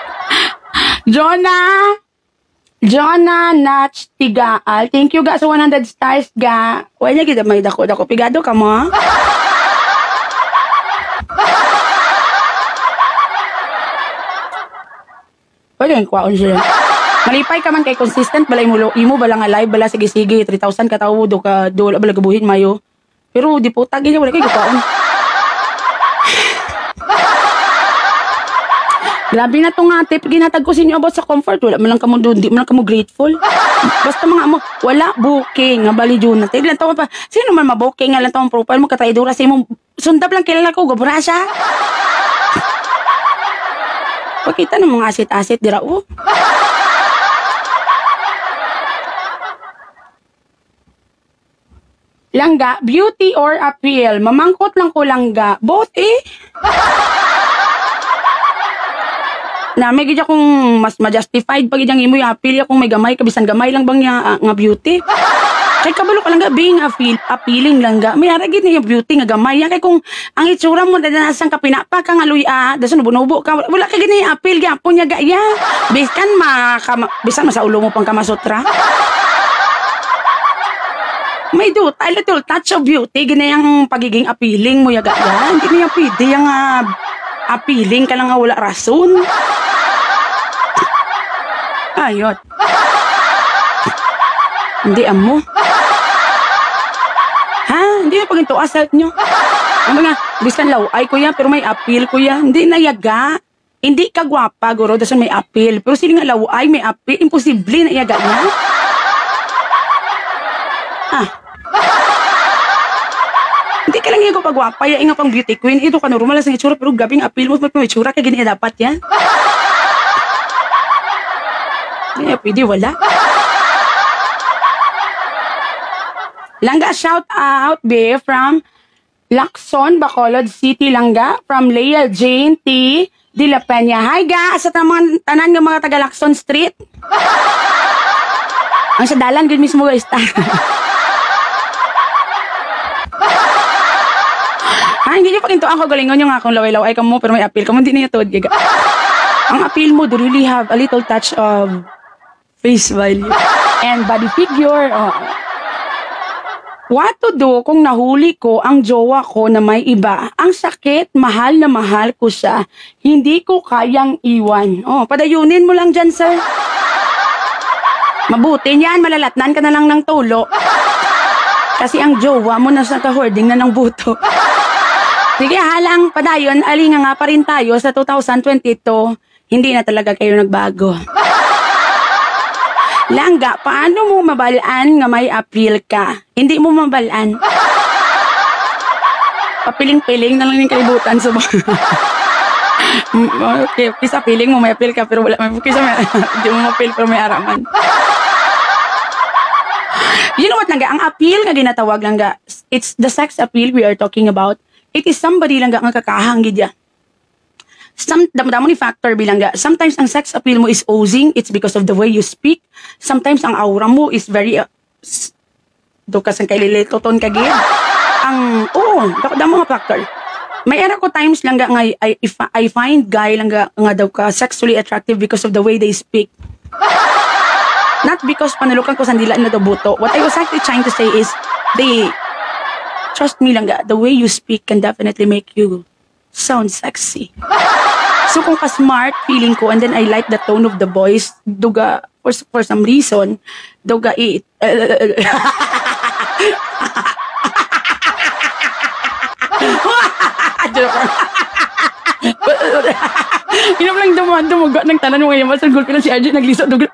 Jonah. Jonah Natstigal. Thank you ga sa one hundred stars ga. Wala niya kita may dako-dako. Pigado ka mo ha? Pwede yung kwaon siya. Malipay ka man kay consistent, balay mo, imo bala nga live, bala sige-sige, three thousand katawo, do ka, do wala bala gabuhin mayo. Pero di po tagi niya, wala kayo kwaon. Grabe na to nga, tip, ginatag ko sa inyo about sa comfort, wala man lang kamo doon, di man lang kamo grateful. Basta mga mo, wala booking, nga bali dyan natin. Ilan taon pa, sino man mabooking, nga lang taon profile mo, kataidura sa imong, sundab lang kilala ko, gabura siya. Pakita ng mga asit-asit dira oh. Langga, beauty or appeal? Mamangkot lang ko langga. Both eh. Na may gidya kung mas ma-justified pag idyang imo yung appeal kung may gamay, kabisan gamay lang bang niya uh, nga beauty. Kay kabalo ka lang ga, being appeal, appealing lang ga. May haragid na yung beauty nga gamay. Kay kung ang itsura mo, dadanasan ka pinapa ka nga luya, dasan nubo-nubo ka, wala ka gina yung appeal, gapon niya ga, ya. Bisan ma, kama, bisan ma sa ulo mo pang kamasutra. May do, a little touch of beauty, gina yung pagiging appealing mo, yaga yan. Hindi na yung pwede, yung uh, appealing ka lang nga wala rason. Ayot. Hindi amo. Ha? Hindi na pag ito asalt nyo. Ano nga, bisan law ay kuya, pero may appeal kuya. Hindi na yaga. Hindi ka gwapa, guro, dasan may appeal. Pero sila nga law ay may appeal. Imposible na yaga niya. Ah. Hindi ka lang yung pagwapa, ya nga pang beauty queen. Ito ka normal sa itsura, pero gabing apil mo, may itsura ka, ganyan dapat yan. Hindi, pwede, wala. Langga, shout out, be, from Lacson, Bacolod City, Langga. From Leia Jane T. De La Peña. Hi, ga, sa tamang tanan ng mga taga Lacson Street. Ang sa dalan, good mismo, guys. Ay, hindi niyo pakintuan ko galingon yung akong laway-laway ka mo, pero may appeal ka mo, hindi niya tuwad, giga. Ang appeal mo, do really have a little touch of face value and body figure. Oh. What to do kung nahuli ko ang jowa ko na may iba? Ang sakit, mahal na mahal ko siya. Hindi ko kayang iwan. Oh, padayunin mo lang dyan, sir. Mabuti niyan, malalatnan ka na lang ng tulo. Kasi ang jowa mo nasa ka-hoarding na ng buto. Sige, halang padayon, alinga nga pa rin tayo sa two thousand twenty-two. Hindi na talaga kayo nagbago. Langga, paano mo mabalaan nga may appeal ka? Hindi mo mabalaan. Papiling-piling na lang yung kalibutan sa mga. Okay, kisa piling mo may appeal ka pero wala. Kisa may, hindi mo ma-appeal pero may araman. You know what, Langga? Ang appeal nga ginatawag, Langga, it's the sex appeal we are talking about. It is somebody lang nga kakahang gidya. Some, damo ni factor bilang ga. Sometimes ang sex appeal mo is oozing. It's because of the way you speak. Sometimes ang aura mo is very, uh, do ka sang kaililitoton ka gid. Ang, oo, oh, damo nga factor. May era ko times lang ga nga, I, if I find guy lang ga, nga daw ka sexually attractive because of the way they speak. Not because panalukan ko sandila na daw buto. What I was actually trying to say is, they, trust me lang ga, the way you speak can definitely make you sound sexy. So kung ka-smart feeling ko and then I like the tone of the voice, duga, for, for some reason, duga it. Inom lang dumaan, dumuga ng tanan mo ngayon, masang gulpi na si Arjun, naglisod, duga.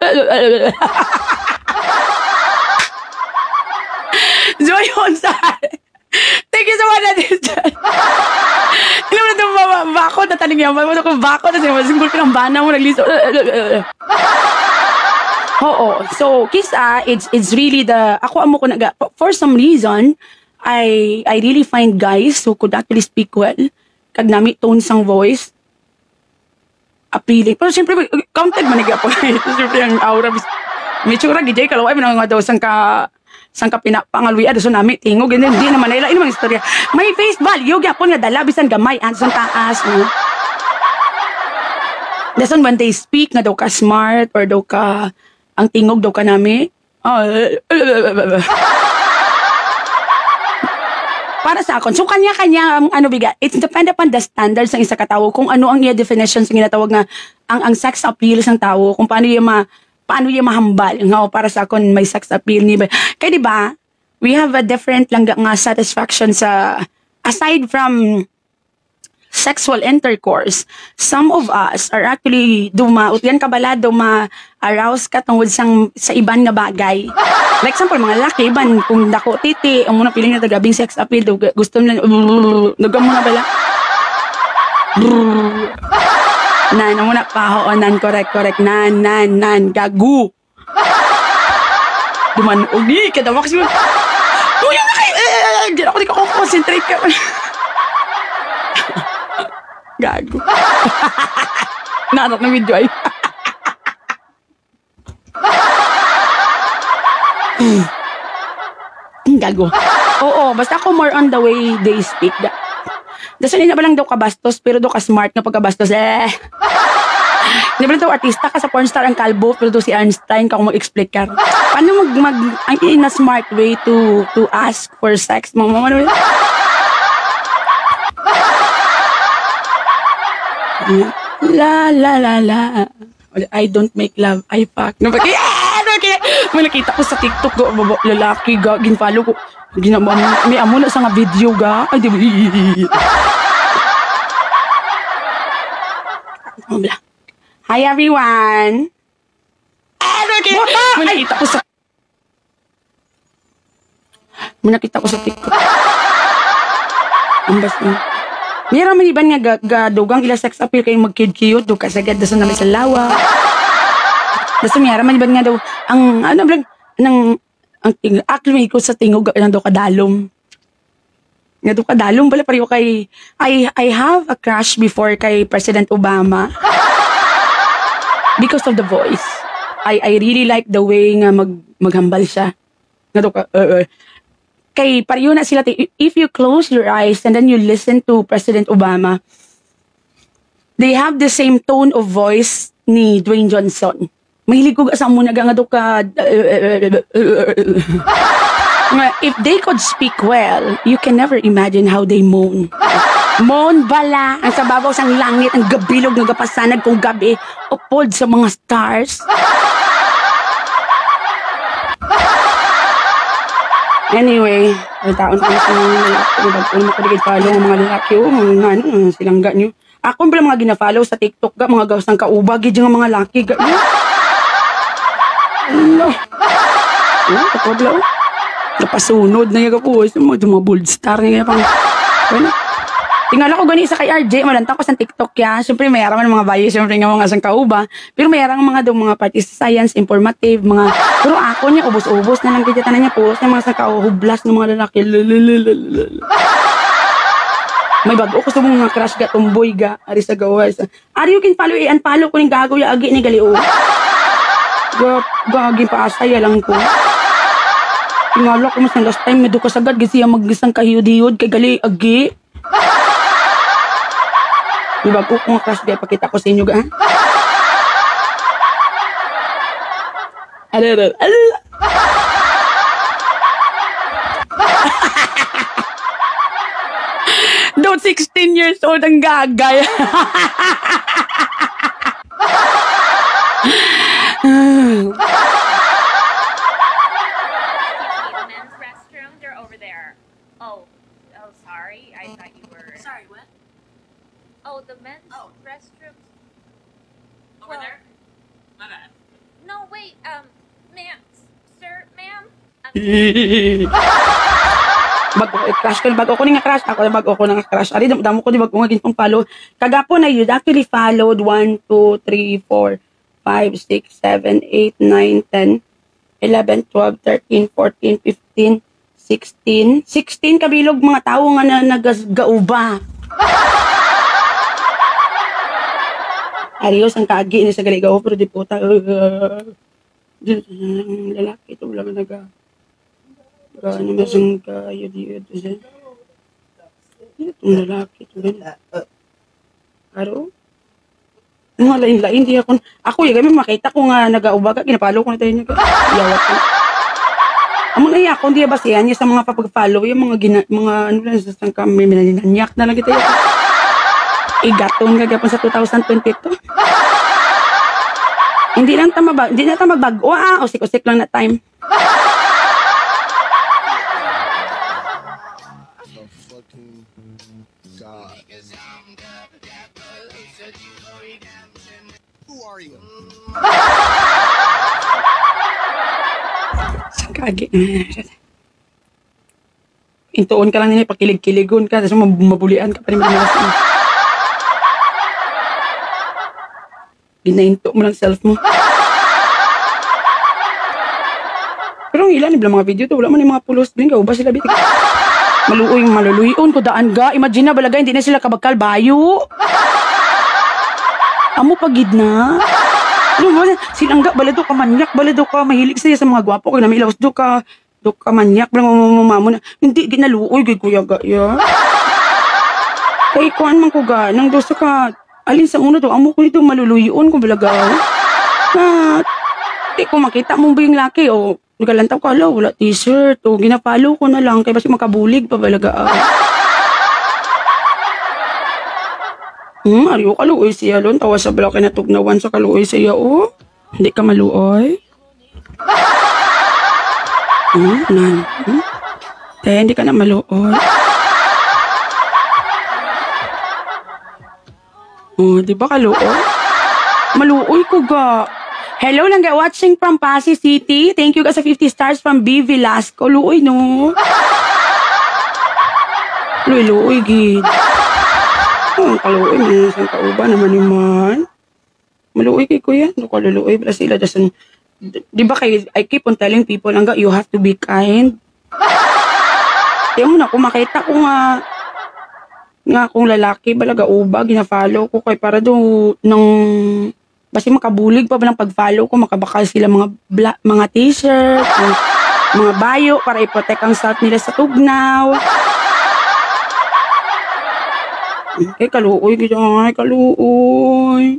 Joy Onsay. Thank you so much, Adishan. Inom na itong bakot na taning yaman mo. Kung bakot na siya, masing gulpi ng bana mo, nagliso. Oo. So, kisa, it's it's really the, ako amo ko naga, for some reason, I I really find guys who could actually speak well, kag nami tone sang voice, appealing. Pero siyempre, counted maniga po. Siyempre, ang aura, may tsura, gijay, kalaway, minang nga daw sang ka, sang ka pinapangalwi, ado so nami, tingog, hindi naman nila, ini mga istorya. May face value, gyapon nga dala, bisan gamay, ansan taas, no? Dason when they speak, nga daw ka smart, or daw ka, ang tingog daw ka nami, oh, para sa akon. So, kanya-kanya, ang ano biga, it depend upon the standards ng isa katao, kung ano ang iya definition sa ginatawag nga, ang, ang sex appeal ng tao, kung paano yung ma, paano yung mahambal, nga, para sa akon, may sex appeal ni ba. Kaya diba, we have a different lang nga satisfaction sa, aside from sexual intercourse, some of us are actually duma, utyan ka bala, duma, arouse ka tungod sang, sa iban nga bagay. Like example, mga laki, iban, kung dako titi, ang muna piling na tagabing sex appeal, do, gusto nila, nagam muna bala. Nan, ang muna paho, nan, correct, correct, nan, nan, nan, gagu. Duman, uli, kada mo kasi, uy, yung nakayo, eh, di ako, di ko concentrate ka. Gago. Naanak ng video ay. Gago. Oo, basta ako more on the way they speak. Daso nila ba lang daw kabastos, pero daw ka-smart nga pagkabastos. Eh. Hindi ba lang daw artista ka sa pornstar ang kalbo, pero daw si Einstein ka kung mag-explain ka. Paano mag, mag, ang in a smart way to to ask for sex? Mga mga ano La la la la. I don't make love, I fuck. No, bakit? May nakita ko sa TikTok go, lalaki ga, ginfollow ko. Ginaman, may amo na sa nga video ga. Ay, di ba? Hi everyone. May nakita ko sa May nakita ko sa TikTok. Ambas mo. Mayroon man iban nga ga, ga dugang ila sex appeal kayong mag-cute-cute, do kasagad daso namin sa lawa. Daso mayroon man iban nga daw, ang, ano blang, nang, ang, actually, ko sa tingog, nga daw kadalom. Nga daw kadalom, bala pareho kay, I, I have a crush before kay President Obama. Because of the voice. I, I really like the way nga mag, maghambal siya. Nga daw ka, uh, uh, kay pareho na sila, if you close your eyes and then you listen to President Obama, they have the same tone of voice ni Dwayne Johnson. Mahilig ko sa muna nga do ka, if they could speak well, you can never imagine how they moan. Moan bala, ang sa babaw sang langit, ang gabilog nga gapasanag kong gabi, upod sa mga stars. Anyway, ang taon ko sa mga lalaki, bagpo na makaligid follow ang mga lalaki, o mga ano, silang ga nyo. Ako pala mga gina-follow sa TikTok ga, mga gawas ng kaubag, yung mga lalaki ga nyo. Ano? Ano, kapabla o. Napasunod na yung po, mga bold star na yung pang, ano? Tingala ko gani sa kay R J, malanta ko sa TikTok ya. Siyempre mayarang mga bayo, siyempre nga mga sang kauba. Pero mayarang mga daw mga parties sa science, informative, mga... Pero ako niya, ubos-ubos na lang kaya tanan niya, puros na mga sang kauhublas ng mga lalaki. May bago ko sa mga crush ga, tomboy ga, ari sa gawas. Ari you can follow, i-unfollow ko ng gago ya, agi ni Galio. Gaging paasaya lang ko. Tingala ko mas last time, medo ko sagad, kasi yung mag-isang kahiyod-hiyod, kay gali, agi. Diba po kung crush gaya, pakita ko sa inyo ga. Alala, alala. Don't sixteen years old ang gagay. Men's restroom, they're over there. Oh, oh, sorry. I thought you were. Sorry, what? Oh, the men's Oh. restrooms. Over Well, there? My bad. No, wait. Um, ma'am, sir, ma'am. Um, Bago ko crush ko, bago ko nga crush, ako bago ko nga crush. Ari damo ko di bago nga ginpong follow. Kagapon na yun actually followed one, two, three, four, five, six, seven, eight, nine, ten, eleven, twelve, thirteen, fourteen, fifteen, sixteen. sixteen kabilog mga tao nga na naggauba. Arios ang kaagi ni sa galigaw pero di puta. Lalaki ito wala naga. Ano masang kayo dito siya. Itong lalaki ito rin. Aro? Mga lain-lain, di ako. Ako yung kami makita ko nga nag-aubaga, ginapalo ko na tayo niya. Iyawat ko. Amo na iya ako, di ba siya niya sa mga papag-follow, yung mga, gina, mga ano lang, sa kami, minanyanyak na lang kita yun. Igaton kagapon sa two thousand twenty-two. Hindi lang tama ba, hindi na tama magbago, ah, usik-usik lang na time. Who are you? Kagi. Intuon ka lang nila, pakilig-kiligon ka, tapos mabulian ka pa rin mga ginainto mo lang self mo. Pero ang ilan, ibang mga video to, wala man yung mga pulos din ka, uba sila bitig. Maluoy, maluluyon ko daan ga, imagine na balaga, hindi na sila kabakal, bayo. Amo pagid na. Ano ba, silang ga, balado ka manyak, balado ka, mahilig siya sa mga gwapo ko, namilawas do ka, do ka manyak, blang mamamamo na, hindi, ginaluoy, gay kuya ga, ya. Kay kuan man ko ga, nang dosa ka, alin sa una to, amo ko nito maluluyon kung balagaw. Na, di ko makita mong ba yung laki, o, nagalantaw ka, ala, wala t-shirt, o, ginapalo ko na lang, kaya basi makabulig pa balagaw. Hmm, ariyo kaluoy siya lon, tawa sa balaki na tugnawan sa kaluoy siya, o. Hindi ka maluoy. Hmm, nan, hmm. Te, hindi ka na maluoy. Oh, di ba kaluoy? Maluoy ko ga. Hello lang ga, watching from Pasig City. Thank you ga sa fifty stars from B. Velasco. Luoy, no? Luy-luoy, gid. Oh, kaluoy, man. Saan kauban naman naman. Maluoy kay kuya. Ano ka luluoy? Bala sila. Dasan, di ba kay, I keep on telling people, hangga, you have to be kind. Kaya mo na, kung makita ko nga, nga kung lalaki, balaga uba, gina-follow ko kay para do nang basi makabulig pa ba ng pag-follow ko, makabakal sila mga bla, mga t-shirt, mga, mga bayo para i-protect ang start nila sa tugnaw. Kay kaluoy, gito ay kaluoy.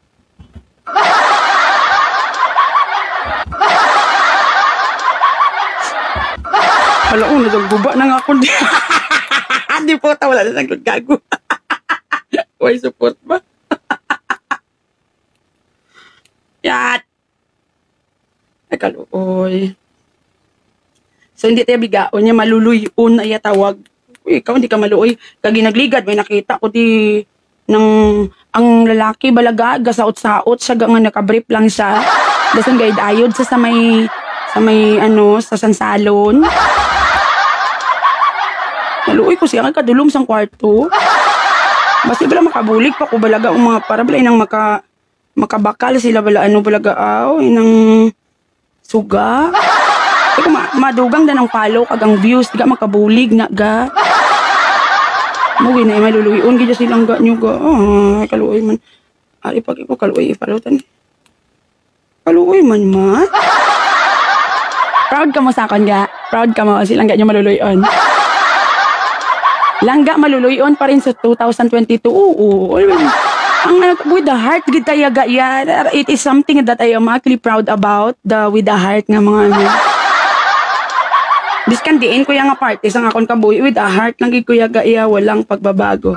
Hala, oh, nagguba na nga ako. Di po, wala na nagagago. Why support ba? Yat! Ay, kaluoy. So, hindi tayo bigaon niya, maluluyon na tawag. Uy, ikaw hindi ka maluoy. Kagi nagligad, may nakita ko di ng ang lalaki balaga, gasaot-saot siya, nga nakabrief lang siya. Dasan guide ayod sa sa may, sa may, ano, sa sansalon. Maluoy ko siya, kadulom sang kwarto. Basta bala makabulig pa ko balaga ang mga para bala inang maka, makabakal sila bala ano balaga aw, inang suga. Ikaw ma, madugang na ng follow kagang views, di ka makabulig na ga. Mugi na maluluyon, gidya silang ga nyo ga. Ay, kaluoy man. Ari pag ikaw kaluoy, ipalutan. Kaluoy man ma. Proud ka mo sa akin ga. Proud ka mo, silang ga nyo maluluyon. Langga maluluyon pa rin sa two thousand twenty-two. Oo. Ang ano, with the heart, gid tayo ga yan. It is something that I am actually proud about. The with the heart nga mga ano. Diskandiin ko yung nga party sa akong kabuhi. With the heart lang gid ko yaga iya. Walang pagbabago.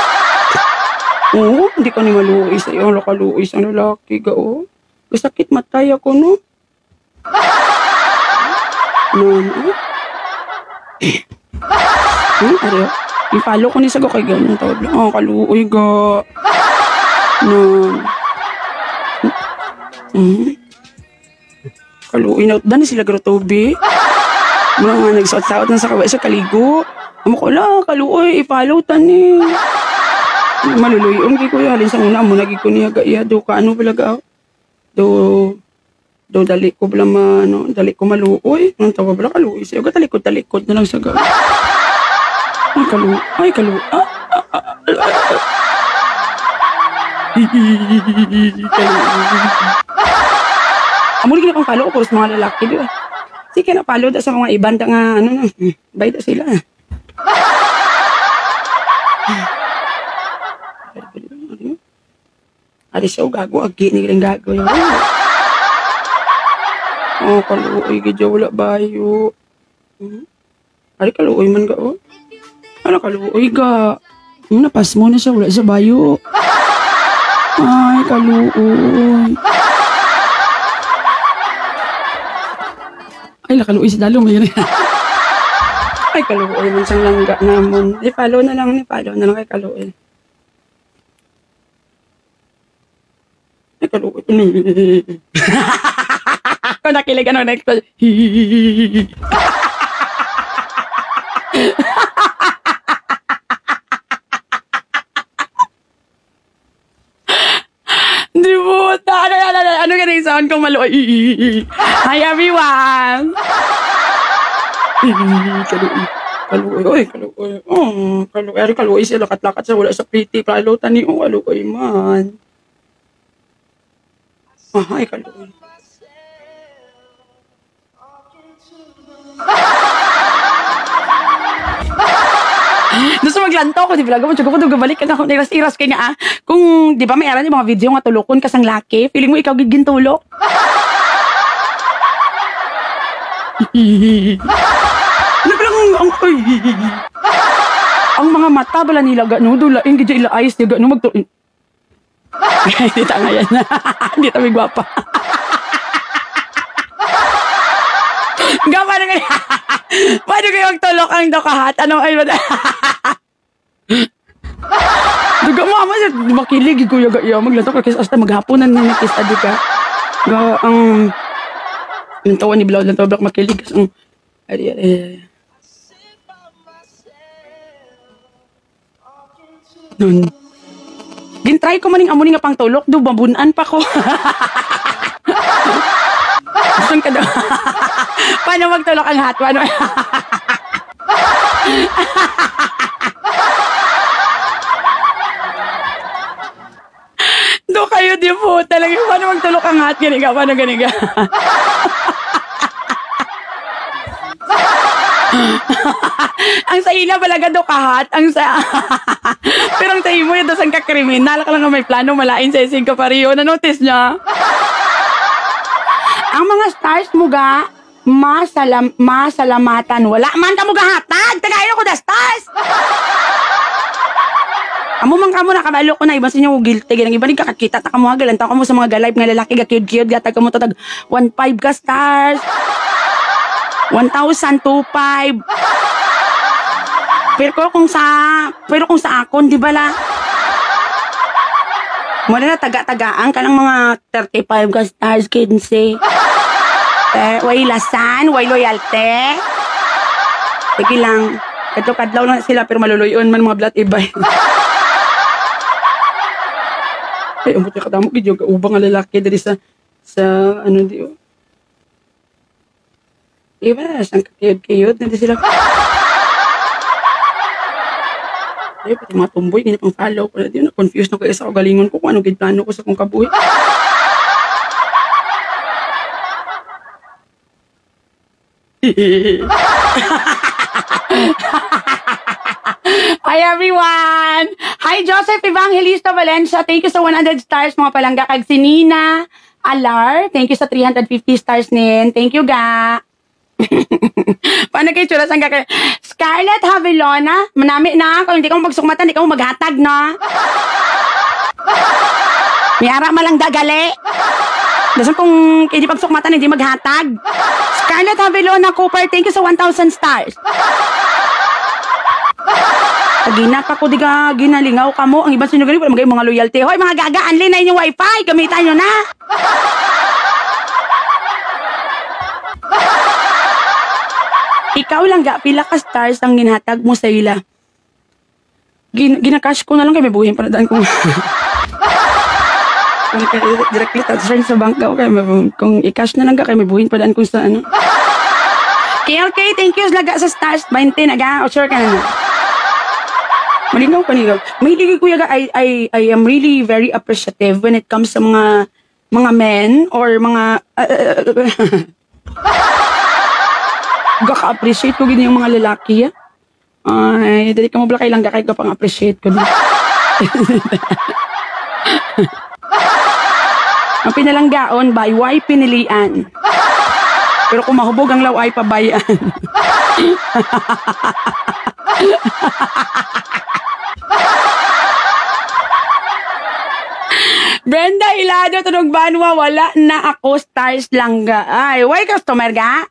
Oo, hindi ko ni maluoy sa iyo. Ang lakaluoy sa lalaki ga o. Kasakit matay ako no. No, no. Hmm, ariyo. I-follow ko ni sa kay ganyan tawag lang. Oh, kaluoy ga. No. Hmm. Kaluoy na. Dani sila garotobi. Mga nga nagsuot-suot na sa kawai sa kaligo. Amo ko lang, kaluoy. I-follow tani. Maluluyon kay kuya. Halin sa una mo, nagig ko niya gaya. Do ka ano pala Do, do dali ko pala ma, ano, dali ko maluoy. Anong tawag pala kaluoy sa'yo? Gatalikod-talikod na lang sa gawin. Ay, kalu, ay, kalu, ah, ah, ah, ah, kalu. Amuli ka na kang follow ko sa mga lalaki, di ba? Sige na, follow da sa mga iban da nga, ano na, bay da sila. Ari siya, gago, agi, ni rin gago yun. Oh, kaluoy, gidya, wala bayo. Ari, kaluoy man ga, oh. Ano kaluoy ga? Hmm, napas mo na siya, wala sa bayo. Ay, kaluoy. Ay, nakaluoy si Dalo. Ay, kaluoy man siyang langga namon. I-follow na lang, i-follow na lang kay kaluoy. Ay, kaluoy. Kung nakilig ano, next. Di mo, ano, ano, ano, ano ka rin sound kong maluoy? Hi everyone! Kaluoy, kaluoy, oy, kaluoy, oh, kaluoy, ari kaluoy siya, lakat-lakat siya, wala sa pretty, palutan ni, oh, kaluoy man. Ah, hi, kaluoy. Doon sa maglanto ko, di ba? Gawin ko, doon balik ka na ako, iras-iras kay nga ah. Kung, di ba, may aran yung mga video nga tulokon kasang laki, feeling mo ikaw gigin tulok. Ano ba lang ang, ay, ang mga mata bala nila, gano, dulain, gidya ila ayos, di gano, magtuloy. Hindi ta nga yan. Hindi ta may gwapa. Gapa na kayo. Paano kayo magtulok ang dokahat? Anong ay ba? Duga mo ama siya. Makilig. Kuya gaya. Maglantok ka. Hasta maghapunan na nakis. Adi ka. Ga ang... Ang tawa ni Blaud. Ang tawa Blaud makilig. Ang... Ari, ari. nun. Gintry ko maning amo ni nga pang tulok, do babunan pa ko. Gusto ka daw. Paano magtulok ang hat? Paano? Do kayo di po talaga. Paano magtulok ang hat? Ganiga, paano ganiga? Ang sa ila balaga do kahat, ang sa pero ang tayo mo yun doon ka kriminal ka lang nga may plano malain sa ising ka pariyo. Na-notice niya? Ang mga stars mo ga masalam, masalamatan wala man ka mo gahatag tagayon ko da stars. Amo man kamo nakabalo ko na iba sa inyo guilty ganang iba ni kakakita ta kamo galantaw kamo sa mga galive nga lalaki ga cute-cute gatag kamo tatag one five ka stars. one thousand two five. Pero kung sa pero kung sa akon di ba la? Muna na taga-tagaan ka ng mga thirty-five ka stars kinse. Eh, way lasan, way loyalty. Sige lang. Ito kadlaw lang sila pero maluluyon man mga blat ibay. Ay, umot ka kadamo gid yung ubang nga lalaki diri sa sa ano di oh. Iba, sang kakiyod-kiyod nanti sila. Ay, pati mga tumboy, hindi pang follow ko na din. Confused na ko isa ko galingon ko kung ano plano ko sa kong kabuhi. Hi everyone! Hi Joseph Evangelista Valencia. Thank you sa one hundred stars mga palangga. Kag si Nina Alar. Thank you sa three hundred fifty stars nin. Thank you ga. Paano kayo tsura sang kakay? Scarlett Havilona, manami na. Kung hindi ka mo magsukmatan, hindi ka mo maghatag na. Miyara malang dagali. Dasan kung hindi pagsukmatan, hindi maghatag. Scarlett Havilona Cooper, thank you sa one thousand stars. Pagina pa ko, di ka ginalingaw ka mo. Ang ibang sinugali, wala magay mga loyalty. Hoy, mga gaga, anli na inyong wifi. Gamitan nyo na. Ikaw lang ga, pila ka stars ang ginhatag mo sa ila. Gin, ginakash ko na lang kay may buhin para daan kung kung directly transfer sa bangka kay kung i-cash na lang ka kay may buhin pa daan kung sa ano. K L K, thank you laga sa stars twenty na ga. O sure ka na. Malinaw ka niyo. May hili kuya ga, I, I, I am really very appreciative when it comes sa mga mga men or mga uh, gaka-appreciate ko gini yung mga lalaki ya. Ay, dali ka mo bala kailang gakay ka pang appreciate ko din. Ang pinalanggaon by why pinilian. Pero kung mahubog ang laway pabayan. Brenda Hilado, tunog banwa, wala na ako stars lang ga. Ay, why customer ga?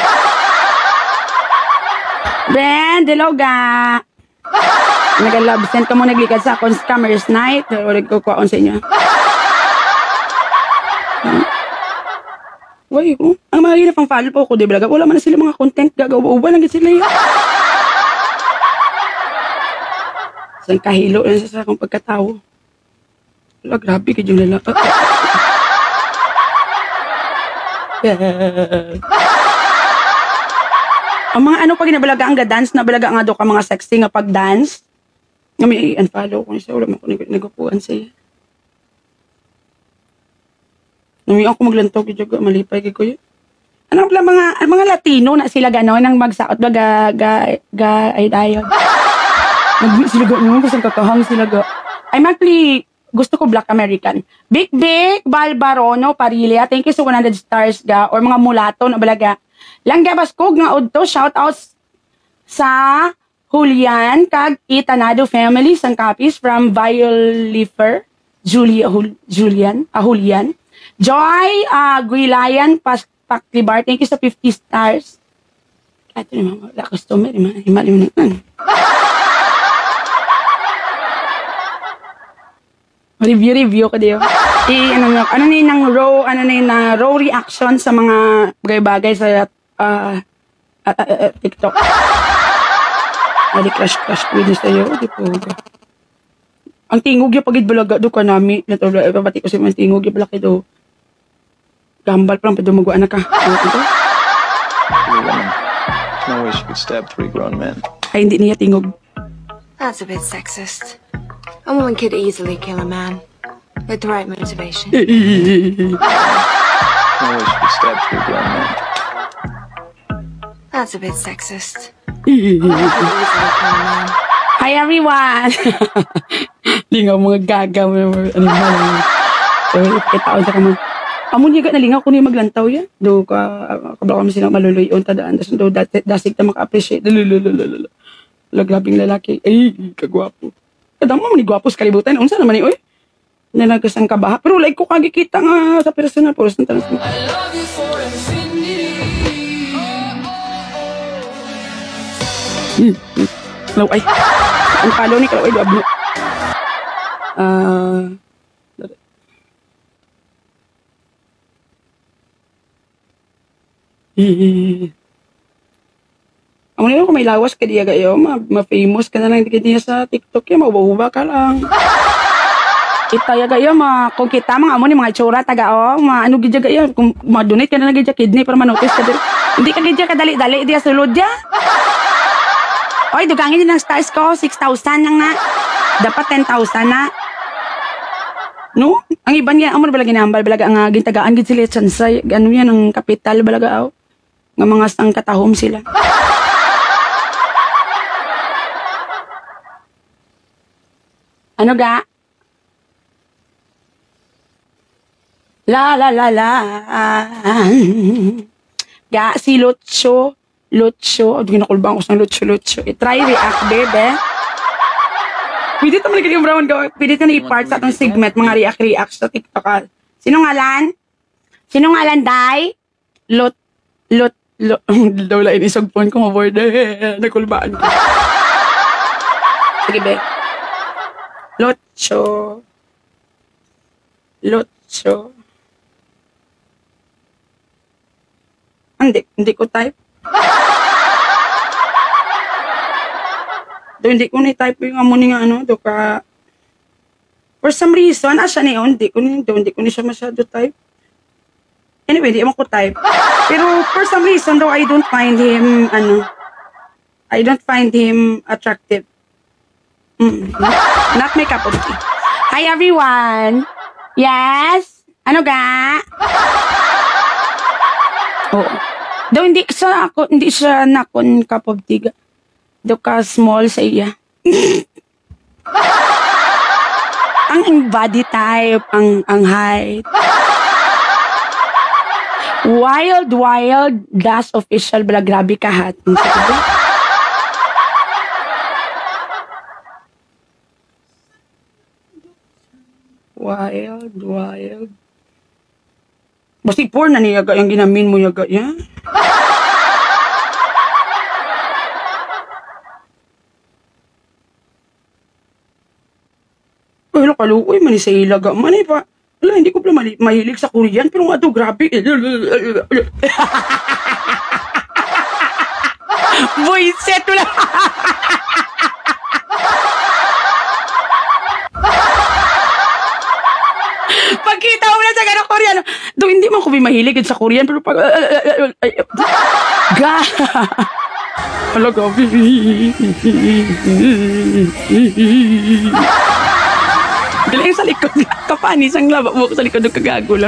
Brand, hello ga. Nag-love send ka mo naglikad sa akong scammers night. Ulit ko kuwaon sa inyo. Uy, oh, ang mga hirap ang follow po ko, di ba? Wala man na sila mga content. Gagawa-uba lang sila yun. Isang kahilo lang sa akong pagkatawo. Wala, grabe ka yung lalaki. Ang mga ano pag nabalaga ang ga-dance, nabalaga nga do ka mga sexy nga pag-dance. Nga may unfollow ko siya, wala man ko nag-upuan siya. Nami ako maglantog yung jaga, malipay kay kuya. Ano pala mga, mga Latino na sila gano'n, nang magsaot ba ga, ga, ga, ay dayon. Nagbi sila gano'n, kasi kakahang sila ga. I'm actually, gusto ko Black American. Big Big, Balbarono, Parilia, thank you sa one hundred stars ga, or mga mulato na balaga. Langga Baskog nga udto, shoutouts sa Julian, kag Itanado family, sang copies from Violifer, Julia, Jul, Julian, ah, Julian. Joy, uh, Guilayan, Paklibar, thank you sa fifty stars. Ito naman, wala customer, himalim na. Review-review ko diyo. I, ano, ano na yung raw, ano na yung uh, raw reaction sa mga bagay-bagay sa uh, uh, uh, uh, TikTok. Hindi crush-crush ko din sa'yo, di po. Ang tingog yung pagid balaga do kanami. Natula, ipabati ko si mga tingog yung balaki do. Gambal pa lang, pwede magawa na ka. Ano ito? You're a woman. There's no way she could stab three grown men. Ay, hindi niya tingog. That's a bit sexist. A woman could easily kill a man with the right motivation. No way she could stab three grown men. That's a bit sexist. A woman could easily kill a man. Hi everyone! Lingaw mga gagaw, mga animal. So, kita ko sa kamang. Amo niya na lingaw kung niya maglantaw yan. Do ka, kabla kami silang maluluyon, tadaan. Tapos do dasig na maka-appreciate. Lulululululul. Grabing lalaki. Ay, kagwapo. Kadang mo, manigwapo sa kalibutan. Unsa naman eh, oy? Nalagasang kabaha. Pero like ko kagikita nga sa personal. Pero sa tanong ko. I love you for infinity. Hmm. Hello, ay. Ang palo ni Kalaway, duabno. Ah... Uh, Ang nila kung may lawas ka diya gayo, ma-famous ka na lang di niya sa TikTok ya, mauba-uba ka lang. Kita ya gayo, ma kung kita mga amo ni mga itsura taga o, ma ano gidya gayo, kung ma-donate ka na lang gidya kidney para ma-notice ka din. Hindi ka gidya kadali-dali diya sulod ya. Oy, dugangin din ang stars ko, six thousand lang na. Dapat ten thousand na. No? Ang iban nga, amo na balaga ginambal, balaga ang uh, gintagaan gid sila sansay, ano yan, ang kapital balaga aw. Nga mga sang katahom sila. Ano ga? La la la la. Ga si Lucho, Lucho, hindi nakulbang ko sa Lucho Lucho. I-try react bebe. Pwede ito malagay yung brown go. Pwede ito na i-part sa itong segment, mga react react sa TikTok. Sino ngalan? Sino ngalan, Day? Lot, lot, lot. Daw lang inisog phone ko, maboard. Nakulbaan ko. Sige, be. Lotso. Lotso. Hindi, hindi ko type. Do, hindi ko ni-type yung amo ni nga ano, do ka. For some reason, asa niya, hindi ko ni, do, hindi ko ni siya masyado type. Anyway, hindi mo ko type. Pero for some reason, though, I don't find him, ano, I don't find him attractive. Mm, not my cup of tea. Hi everyone. Yes? Ano ga? Oo. Daw hindi sa ako, hindi siya nakon cup of tea. Daw ka small sa iya. Ang body type, ang ang height. Wild, wild, das official, bala grabe ka hat. Wild, wild. Basta porn na niyaga yung ginamin mo yaga yan. Ay, nakaluoy, mani sa ilaga. Mani pa. Wala, hindi ko pala mahilig sa Korean, pero nga ito, grabe. Boyset, wala. Pagkita mo na sa gano'ng Koreano, do hindi man ko mahilig sa Korean, pero pag... Ga! Hala, gabi. Galing sa likod. Kapanis ang laba mo ko sa likod ng kagago lang.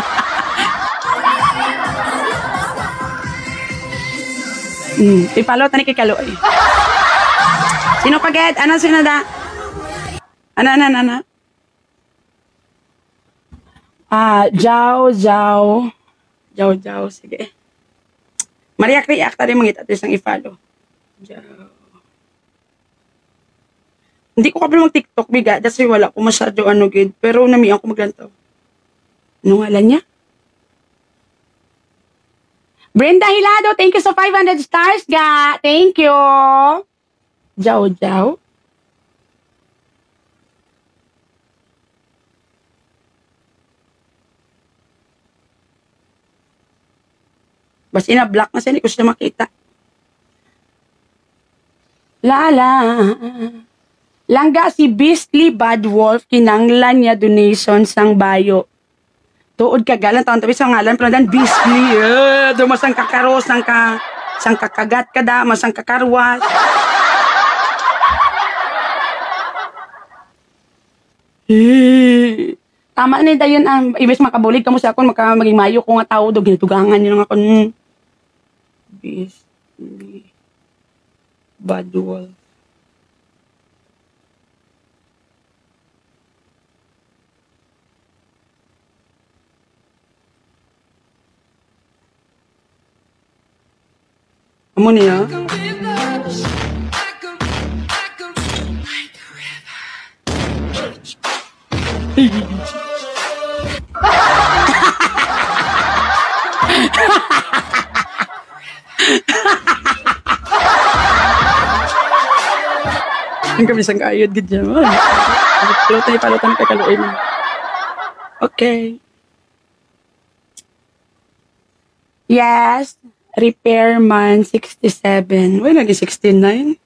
Hmm, ipalo, tani kay Kalo. Sino kagad? Ano sinada? Ano, ano, ano, ano? Ah, Jao, Jao. Jao, Jao, sige. Mariak-riak tadi mangit at isang i-follow. Jao. Hindi ko kabalo mag-TikTok, biga. That's why wala ko masyado ano, gid. Pero namiyan ko maglantaw. Ano ngalan niya? Brenda Hilado, thank you sa five hundred stars, ga. Thank you. Jao, Jao. Basta ina-block na siya, hindi ko siya makita. La la. Langga si Beastly Bad Wolf kinanglan niya donation sang bayo. Tuod ka galan taon tabi sa ngalan pero dan Beastly. Eh, do masang kakaros sang ka sang kakagat kada, masang kakarwas. Eh, tama ni dayon ang ibes makabulig kamo sa akon maka maging mayo ko nga tao do ginatugangan niyo nga akon. Beastly Bad Wolf. Amo niya. Ang kami isang kaayod gid dyan. Palutan ay palutan kay kaluoy mo. Okay. Yes. Repairman sixty-seven. Uy, lagi sixty-nine.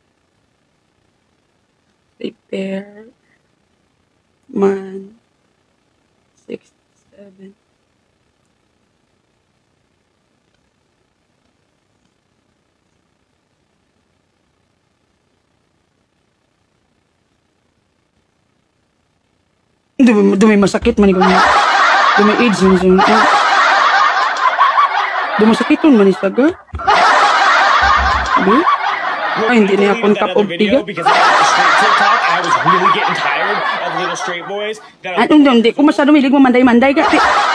Repairman sixty-seven. Dumi, dumi masakit man ikaw. Dumi AIDS man siya. Dumi masakit man isa ga. Di? Ay, hindi niya akong cup of tea ga. Ano, hindi ko masyado milig mamanday-manday ga.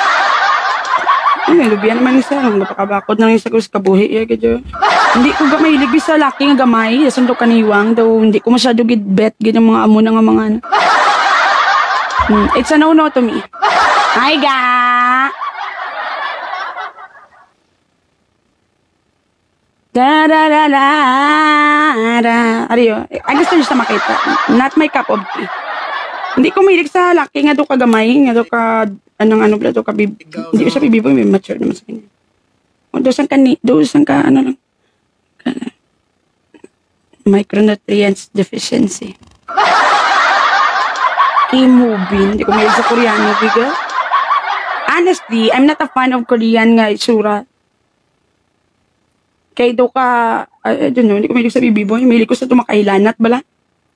Ay, lubiyan naman isa. Napakabakod na rin sa kabuhi. Hindi ko ga mahilig sa laki nga gamay. Sundo kaniwang. Daw, hindi ko masyado gid-bet. Ganyan mga amo na nga mga ano. Hmm, it's a no-no to me. Hi, ga! Da-da-da-da-da. Ariyo, I gusto nyo sa makita. Not my cup of tea. Hindi ko mahilig sa laki nga do ka gamay. Nga do ka, anong ano bla, do ka bib... Hindi ko sa bibiboy, may mature naman sa kanya. O, do sang ka ni... Do sang ka, ano lang. Micronutrients deficiency. K-movie. Hindi ko mahilig sa Korean movie, girl. Honestly, I'm not a fan of Korean nga itsura. Kaya do ka, I don't know, hindi ko mahilig sa bibiboy. Mahilig ko sa tumakailanat, bala.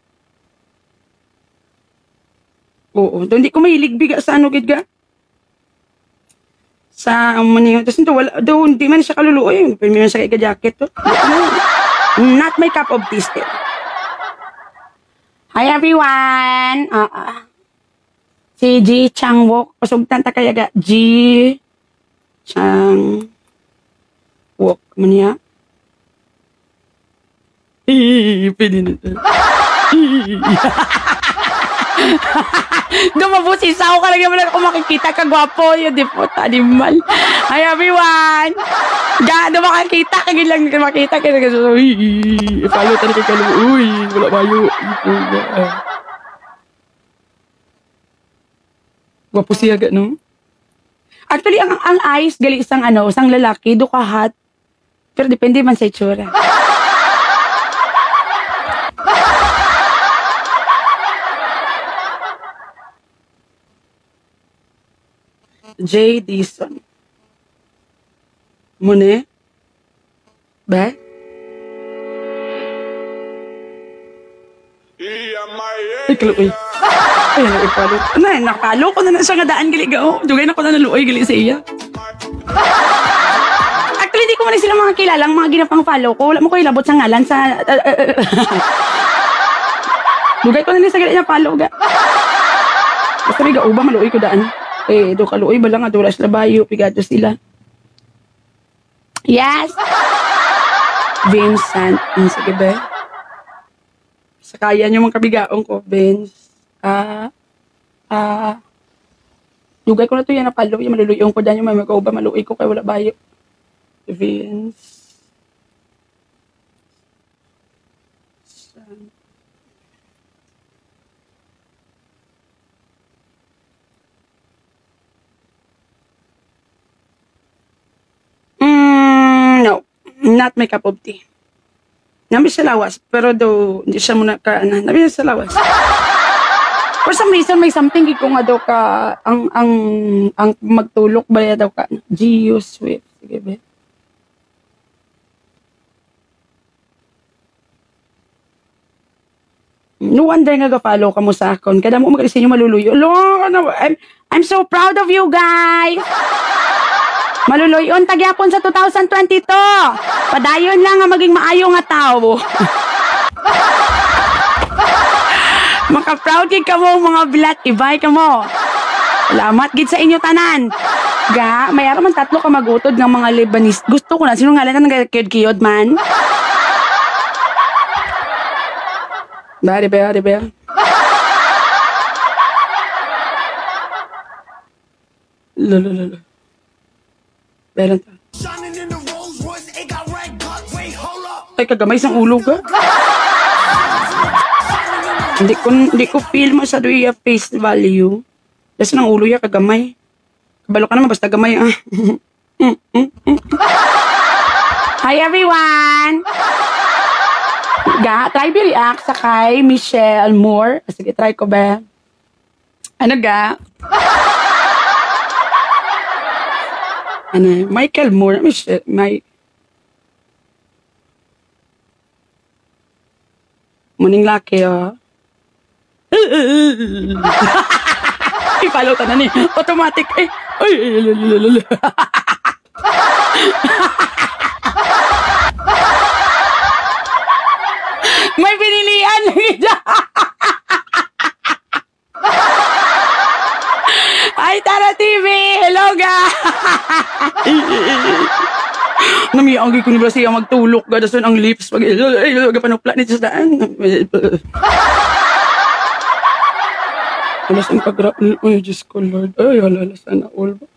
Oo, do, hindi ko mahilig biga sa ano, gid ga. Sa, um, maniyo. Tapos ito, wala, do, hindi man siya kaluluoy. Pero may man siya kaya-jacket, to. Not my cup of tea still. Hi everyone! Uh, uh, si G Changwok. Pasugtan ta kaya ga. G Changwok. Manya? Hihihi. Pwede na ito. Dumabusi sa ako ka lang naman ako makikita ka gwapo. Yun di po. Tanimal. Hi everyone! Ga, do makakita ka lang makita ka lang. Hihihi. Ipalo tayo kay kalu. Uy, wala bayo. Gwapo siya ga, no? Actually, ang, ang eyes, gali isang ano, isang lalaki, do ka hot. Pero depende man sa itsura. J. Dison. Mune? Ba? Ay, kaluoy. Ay, naipalo. Ano, nakalo ko na na siya nga daan gali gao. Dugay na ko na naluoy gali sa iya. Actually, di ko man sila mga kilalang mga ginapang follow ko. Wala mo ko ilabot sa ngalan sa... Uh, uh, uh. Dugay ko na nila sa gali na follow ga. Basta may gauba, maluoy ko daan. Eh, do kaluoy ba lang nga, duras na bayo, pigado sila. Yes! Vincent. Sige ba? Sa kaya nyo mga kabigaong ko, Vince. Ah, ah, dugay ko na to yan na palo, yung maluluyong ko dyan, yung may magkauba, maluoy ko, kaya wala bayo. Vince. Mm, no, not my cup of tea. Nabi sa lawas, pero do hindi siya muna ka, ano, nabi sa lawas. For some reason, may something iko nga daw ka, ang, ang, ang magtulok ba ya daw ka, Geo Swift. Sige ba? No wonder nga ga-follow ka mo sa akon. Kada mo mag-resin yung maluluyo. Lo, ano, I'm, I'm so proud of you guys! Maluluyon tagyapon sa two thousand twenty-two. Padayon lang nga maging maayo nga tao. Maka-proud gid ka mo mga black ibay ka mo. Salamat gid sa inyo tanan. Ga, may araw man tatlo ka magutod ng mga Lebanese. Gusto ko na sino ngalan nga nagkiyod-kiyod man. Bari ba, bari ba. Lolo, lolo. Meron ta. Ay, kagamay sang ulo ka. Hindi ko, hindi ko feel masyado yung face value. Kasi ng ulo ya, kagamay. Kabalo ka naman, basta gamay ah. Hi everyone! Ga, try be react sa kay Michelle Moore. Sige, try ko ba? Ano ga? Ano, Michael Moore, Michelle, my... Muning laki, oh. Ipalaw ta na ni. Automatic, eh. Ay, may pinilian. Ay, Tara T V! Hello, ga! Namiyangi ko ni ba siya magtulok ga dason ang lips pag ay panupla nito sa daan. Alas ang kagrap ni ay Diyos ko Lord. Ay halala sana all ba.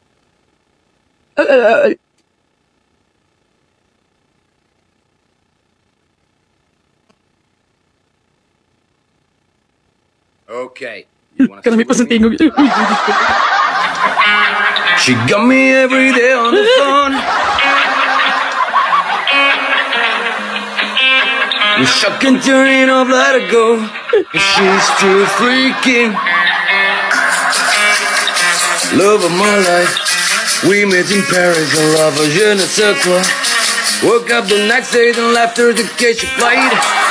Okay. Kana may pasantingog. She got me every day on the phone. We shock and turning off, let her go. And she's still freaking. Love of my life. We met in Paris, and love was je ne sais quoi. Woke up the next day, then left her to catch a flight.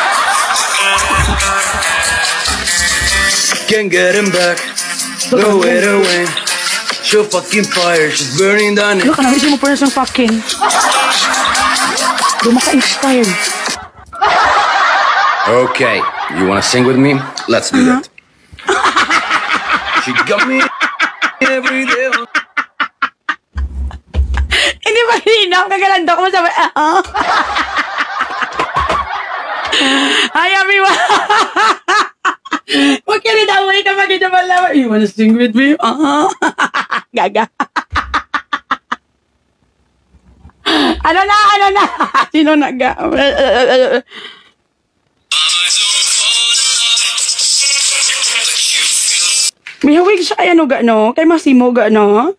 Can't get him back. No way to win. She'll fucking fire. She's burning down it. Look, ano, isip mo po na siyang fucking. Dumaka-inspired. Okay, you wanna sing with me? Let's do that. She got me every day. Hindi ba hinaw? Kagalandok mo sabi, ah. Hi everyone! Huwag ka rin away ka mag-inabalawa. You wanna sing with me? Ah. Gaga. Ano na? Ano na? Sino naga? May hawig siya kay ano ga, no? Kay Massimo ga, no?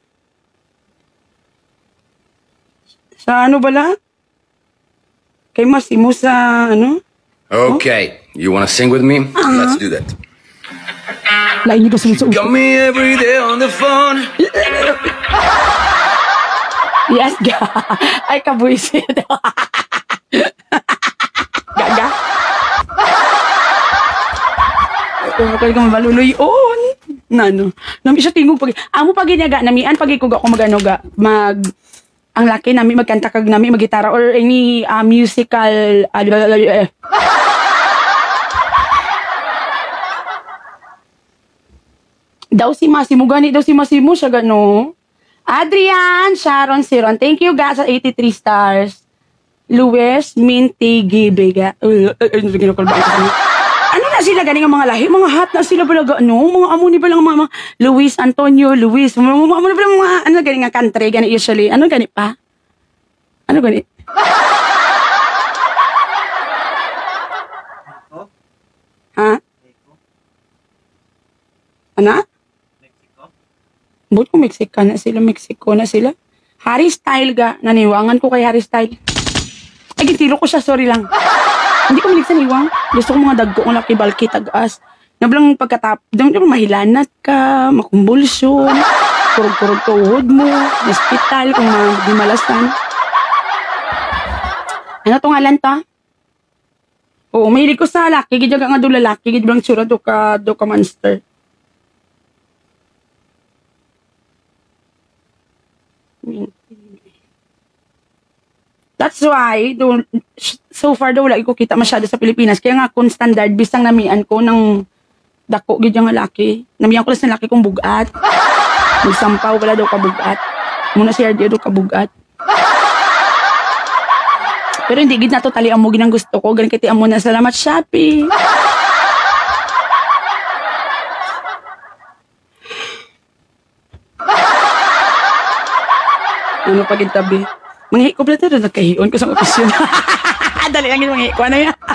Sa ano bala? Kay Massimo sa ano? Okay, you wanna sing with me? Uh-huh. Let's do that. Lain niyo kasi sa Got me every day on the phone. Yes, ga. Ay, kabuisit. Gaga. Ito, kaya kang maluluyon. Na, no. Nami siya tingog pag... Amo pag ginaga, namian pag ikuga ko magano ga, mag... Ang laki nami magkanta kag nami magitara or any uh, musical... Uh, daw si Massimo, gani daw si Massimo siya gano. Adrian, Sharon, Siron. Thank you guys sa eighty-three stars. Luis, Minty, Gibiga. Ano na sila ganing ang mga lahi? Mga hot na sila ba naga, ano? Mga amo ni ba lang mga, mga Luis, Antonio, Luis. Mga amo ni ba lang mga, ano ganing ang country, gani usually. Ano gani pa? Ano gani? Ha? Ano? Buat ko Mexican na sila, Mexico na sila. Harry Style ga, naniwangan ko kay Harry Style. Ay, gitiro ko siya, sorry lang. Hindi ko milig sa niwang. Gusto ko mga dagko ng laki balki tagas. Nablang pagkatap, doon doon mahilanat ka, makumbulsyon, kurog-kurog tuhod mo, hospital kung di malasan. Ano tong ngalan ta? Oo, mahilig ko sa laki, gidya nga do lalaki, gidya bang tsura do ka, do ka monster. That's why, do, so far daw, wala ko kita masyado sa Pilipinas. Kaya nga, kung standard, bisang namian ko ng dako, gid yung laki. Namian ko lang sa laki kong bugat. Magsampaw, wala daw ka bugat. Muna si R D daw ka bugat. Pero hindi, gid na totally amo ginang gusto ko. Ganun kiti amo na, salamat Shopee. Ano pag tabi? Manghi ko pala ito, nagkahion ko sa opisyon. Dali lang yung manghi ko. Ano yan?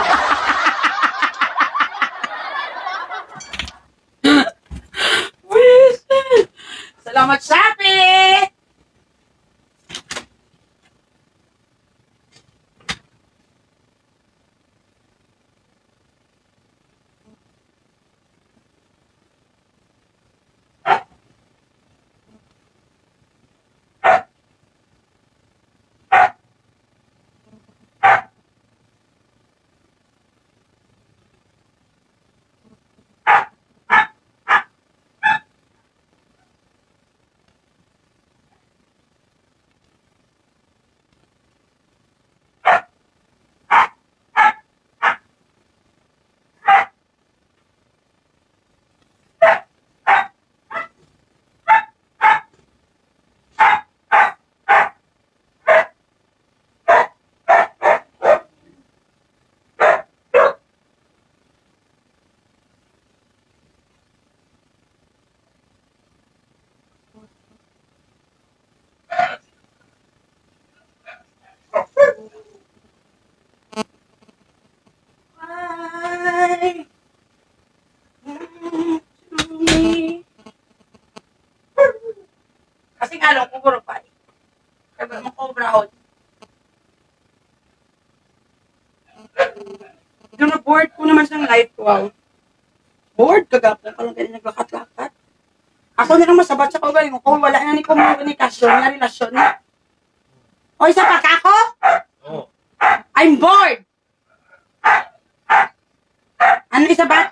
Salamat, Shopee! Kasi nga lang, kuguro pa eh. Kaya makobra out. Doon na board ko naman siyang live ko. Wow. Board, kagapon ka lang ganyan naglakat-lakat. Ako na lang masabat sa kaugaling ko. Wala na ni komunikasyon na relasyon na. O, isa pa ka ako? Oo. I'm bored! Ano isa ba?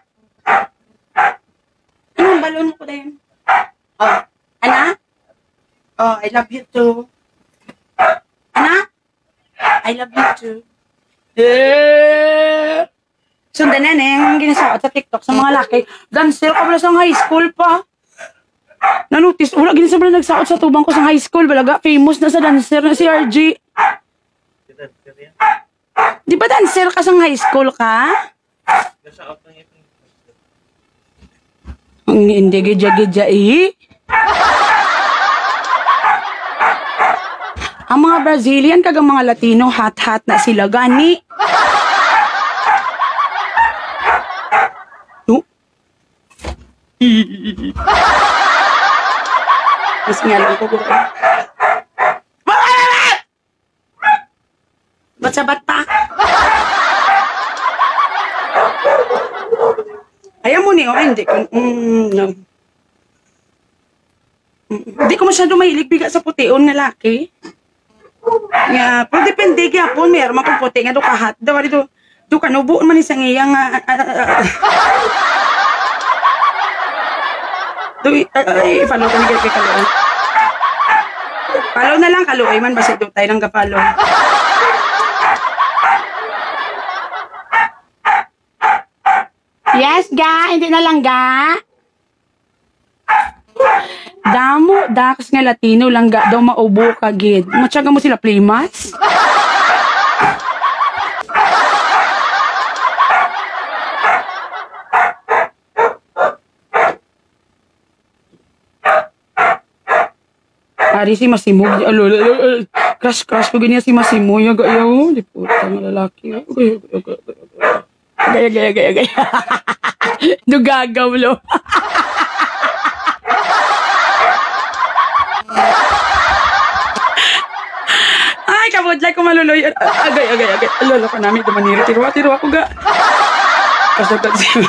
Anong balon ko na yun? Oh, ana? Oh, I love you too. Ana? I love you too. Yeah. Sundan na neng, ginasaot sa TikTok sa mga laki. Dancer ka pala sa high school pa. Nanotice, wala ginasa pala nagsaot sa tubang ko sa high school. Balaga, famous na sa dancer na si R G. Di ba dancer ka sa high school ka? Nasa-out lang ito. Ang hindi gidya-gidya eh. Ang mga Brazilian kagang mga Latino, hot-hot na sila gani. No? Mas nga lang ko ko. Ba't sa bata? Ayaw mo ni, o hindi ko, mm, no. Hindi ko masyado mahilig biga sa pution nga laki. Nga, pero depende gyapon, mayroon man kung puti nga do kahat. Daw dito, do kanubo man isang iyang uh, uh, uh, do ay follow ka ni kay Kaloy. Follow na lang Kaloy man basta do tayo nang ga-follow. Yes, ga, hindi na lang ga. Damo, dakas nga Latino lang ga daw maubo ka gid. Matyaga mo sila playmas? Ari si Massimo, alo, crush crush ko ganyan si Massimo, yung gayaw, di puta ng lalaki. Gaya, gaya, gaya, gaya. Dugagaw lo. Ay, madlay ko maluloy. Agay, agay, agay. Lolo ko namin, dumaniro. Tiro, tiro ako ga. Kasagad siya.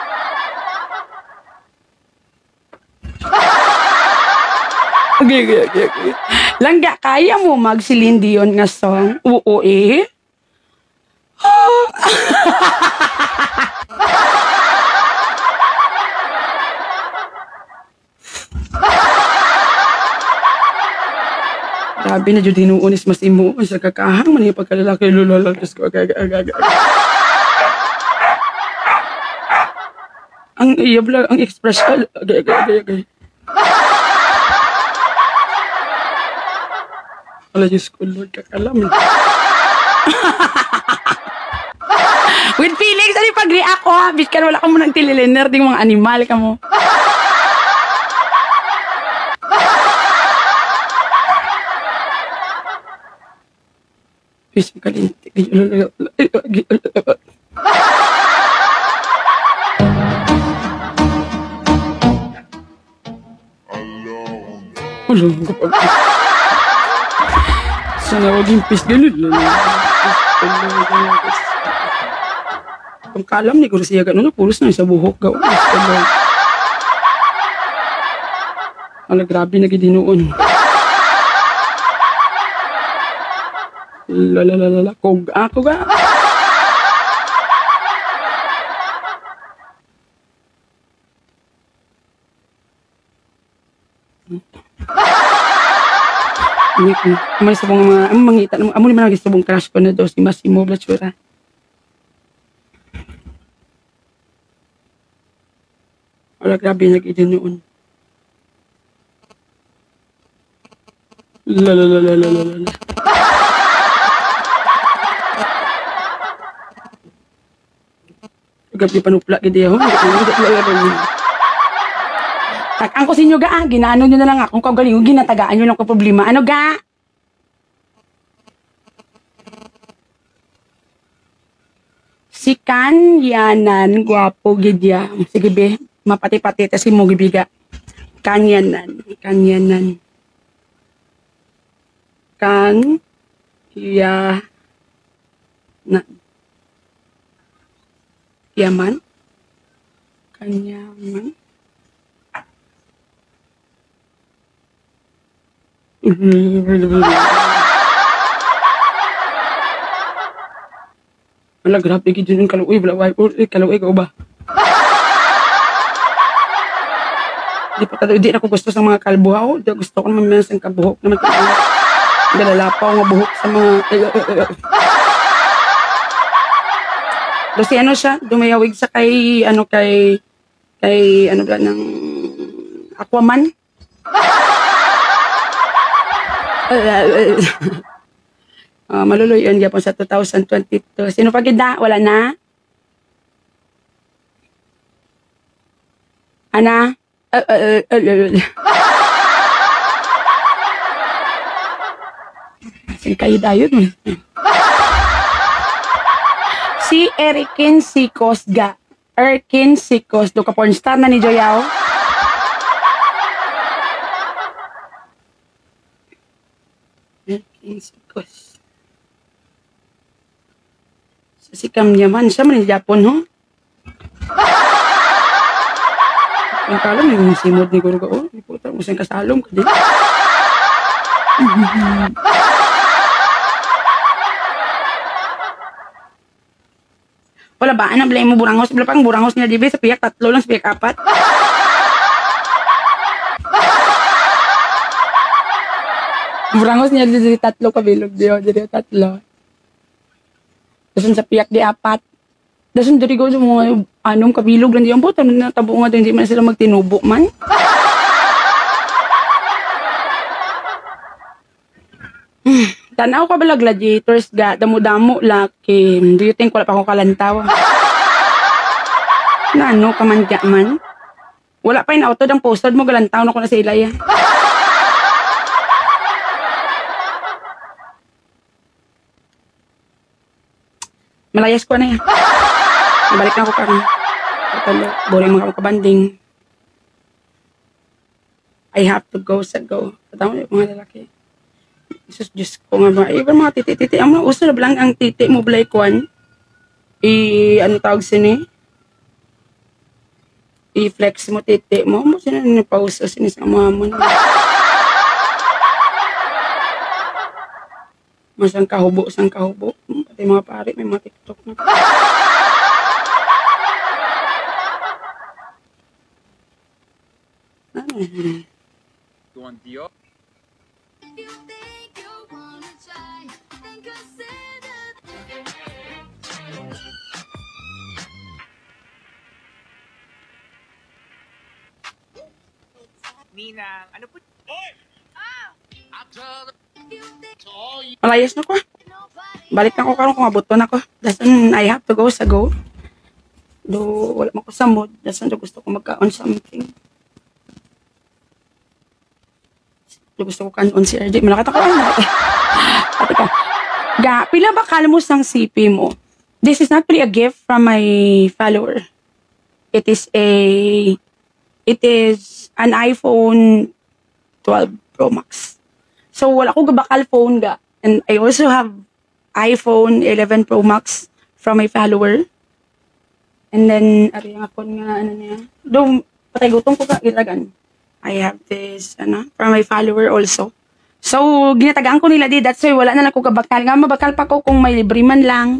Okay, okay, okay, okay. Langga, kaya mo mag Celine Dion nga song? Oo eh. Grabe na dyan hinuunis mas imo sa kakahang man yung pagkalalaki lulala. Diyos ko, agag, agag, agag. Ang iya vlog, ang expression. Agay, agay, agay, agay. Ala, Diyos ko, Lord, kakalam. With feelings, ano yung pag-react ko, ha? Bitch ka, wala ka mo ng tililiner, ding mga animal ka mo. Please, makalinti. Ulo, kapag... Sana wag yung pis ganun lang. Kung kalam ni, kung siya ganun, pulos na sa buhok. Ala, grabe na gidinoon. Lalalala, kog ako ga. Ini ko, amal sa mga, ang mangita, amo ni man sa bong crush ko na daw, si Massimo Blachura. Wala, grabe nag-idin noon. Lalalalalala. Gabi panupla gidi ako. Takang ko sa inyo ga, ah. Ginaano nyo na lang akong kagaling. Ginatagaan nyo lang ko problema. Ano ga? Si Kanyanan, guwapo gidya. Sige be, mapati-pati ta si mo gibiga. Kanyanan, Kanyanan. Kan, ya, na, Yaman, Kanyaman. Wala, grabe gid yun kaluoy, wala, kaluoy ka ba? Di pa kada, di na ko gusto sa mga kalbo ako, di gusto ko naman sa kabuhok naman. Galalapaw nga buhok sa mga... Dosi ano siya, dumayawig sa kay, ano kay, kay, ano ba, ng Aquaman. uh, maluloy yun yapon sa two thousand twenty-two. Sino pa gida? Wala na? Ana? Uh, uh, uh, uh, uh. Sing kayo dayod mo. Si Erikin Sikos ga. Erkin Sikos. Do ka pornstar na ni Joyao. Erkin Sikos. Si Kam Yaman. Siya man ni Japon, ho? Ang kalam, yung simod ni Guru ka, oh. Puta, musang kasalom ka din. Wala ba? Ano, blame mo burangos? Wala pang burangos niya, di ba? Sa piyak, tatlo lang, sa piyak, apat. Burangos niya, di tatlo kabilog, di o, di tatlo. Dasun sa piyak, di apat. Dasun dari ko sa mga anong kabilog lang di ang puto, natabo nga din, hindi man sila magtinubo man. Tanaw ka ba gladiators ga, damo-damo laki. Do you think wala pa akong kalantaw? Na ano, kamandya man? Wala pa yung auto ng poster mo, galantaw na ko na sa ilaya. Malayas ko na yan. Balik na ako karon. Boring mga kabanding. I have to go sa go. Tatawa yung mga lalaki. Jesus, Diyos ko nga ba. Iba mga titi-titi. Ang mga uso na lang ang titi mo balay kuan. I, ano tawag sini? I-flex mo titi mo. Mo sino na pauso sini sa mga mo. Masang kahubo, sang kahubo. Pati mga pare, may mga TikTok na. Ano? Ninang, ano po? Malayas na ko. Balik na ko karon kung abuton ako. Dasan I have to go sa go. Do wala man ko sa mood. Dasan do gusto ko magka-on something. Do gusto ko kan-on si R J. Malakata ko ano. Ate ka. Ga, pila ba kalmo sang C P mo? This is not really a gift from my follower. It is a it is an iPhone twelve Pro Max. So wala ko gabakal phone ga. And I also have iPhone eleven Pro Max from my follower. And then ari nga phone nga ano niya. Do patay gutong ko ka gitagan. I have this ano from my follower also. So ginatagaan ko nila di, that's why wala na lang ko kabakal. Nga mabakal pa ko kung may libre man lang.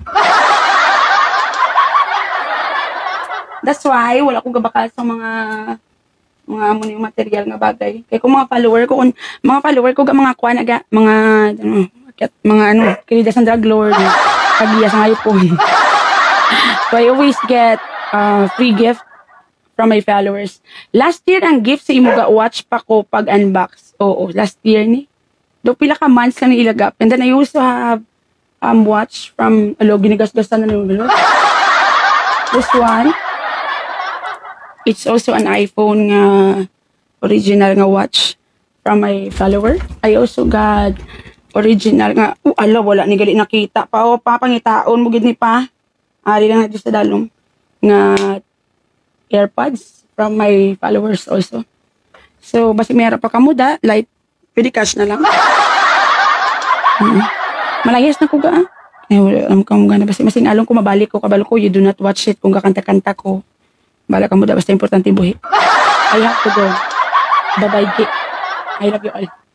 That's why wala ko gabakal sa mga mga amo yung material nga bagay. Kaya kung mga follower ko, kung mga follower ko ga mga kuan aga, mga ano, mga ano, kinida sa drug lord, kagiya sa iPhone. So I always get uh, free gift from my followers. Last year ang gift sa imo ga watch pa ko pag unbox. Oo, last year ni. Do pila ka months lang ilagap. And then I also have um watch from alo ginigasgasan na nilo. This one. It's also an iPhone nga original nga watch from my follower. I also got original nga, oh ala wala ni gali nakita pa o papangitaon mo gid ni pa. Ari lang na sa dalong nga AirPods from my followers also. So basi mayara pa kamo da, light pwede cash na lang. Hmm. Malayas na ko ga. Eh wala am kamo gana basi masing along ko mabalik ko kabalo ko you do not watch it kung kakanta-kanta ko. Bala ka mo da, basta importante buhi. I have to go. Bye-bye. I love you all.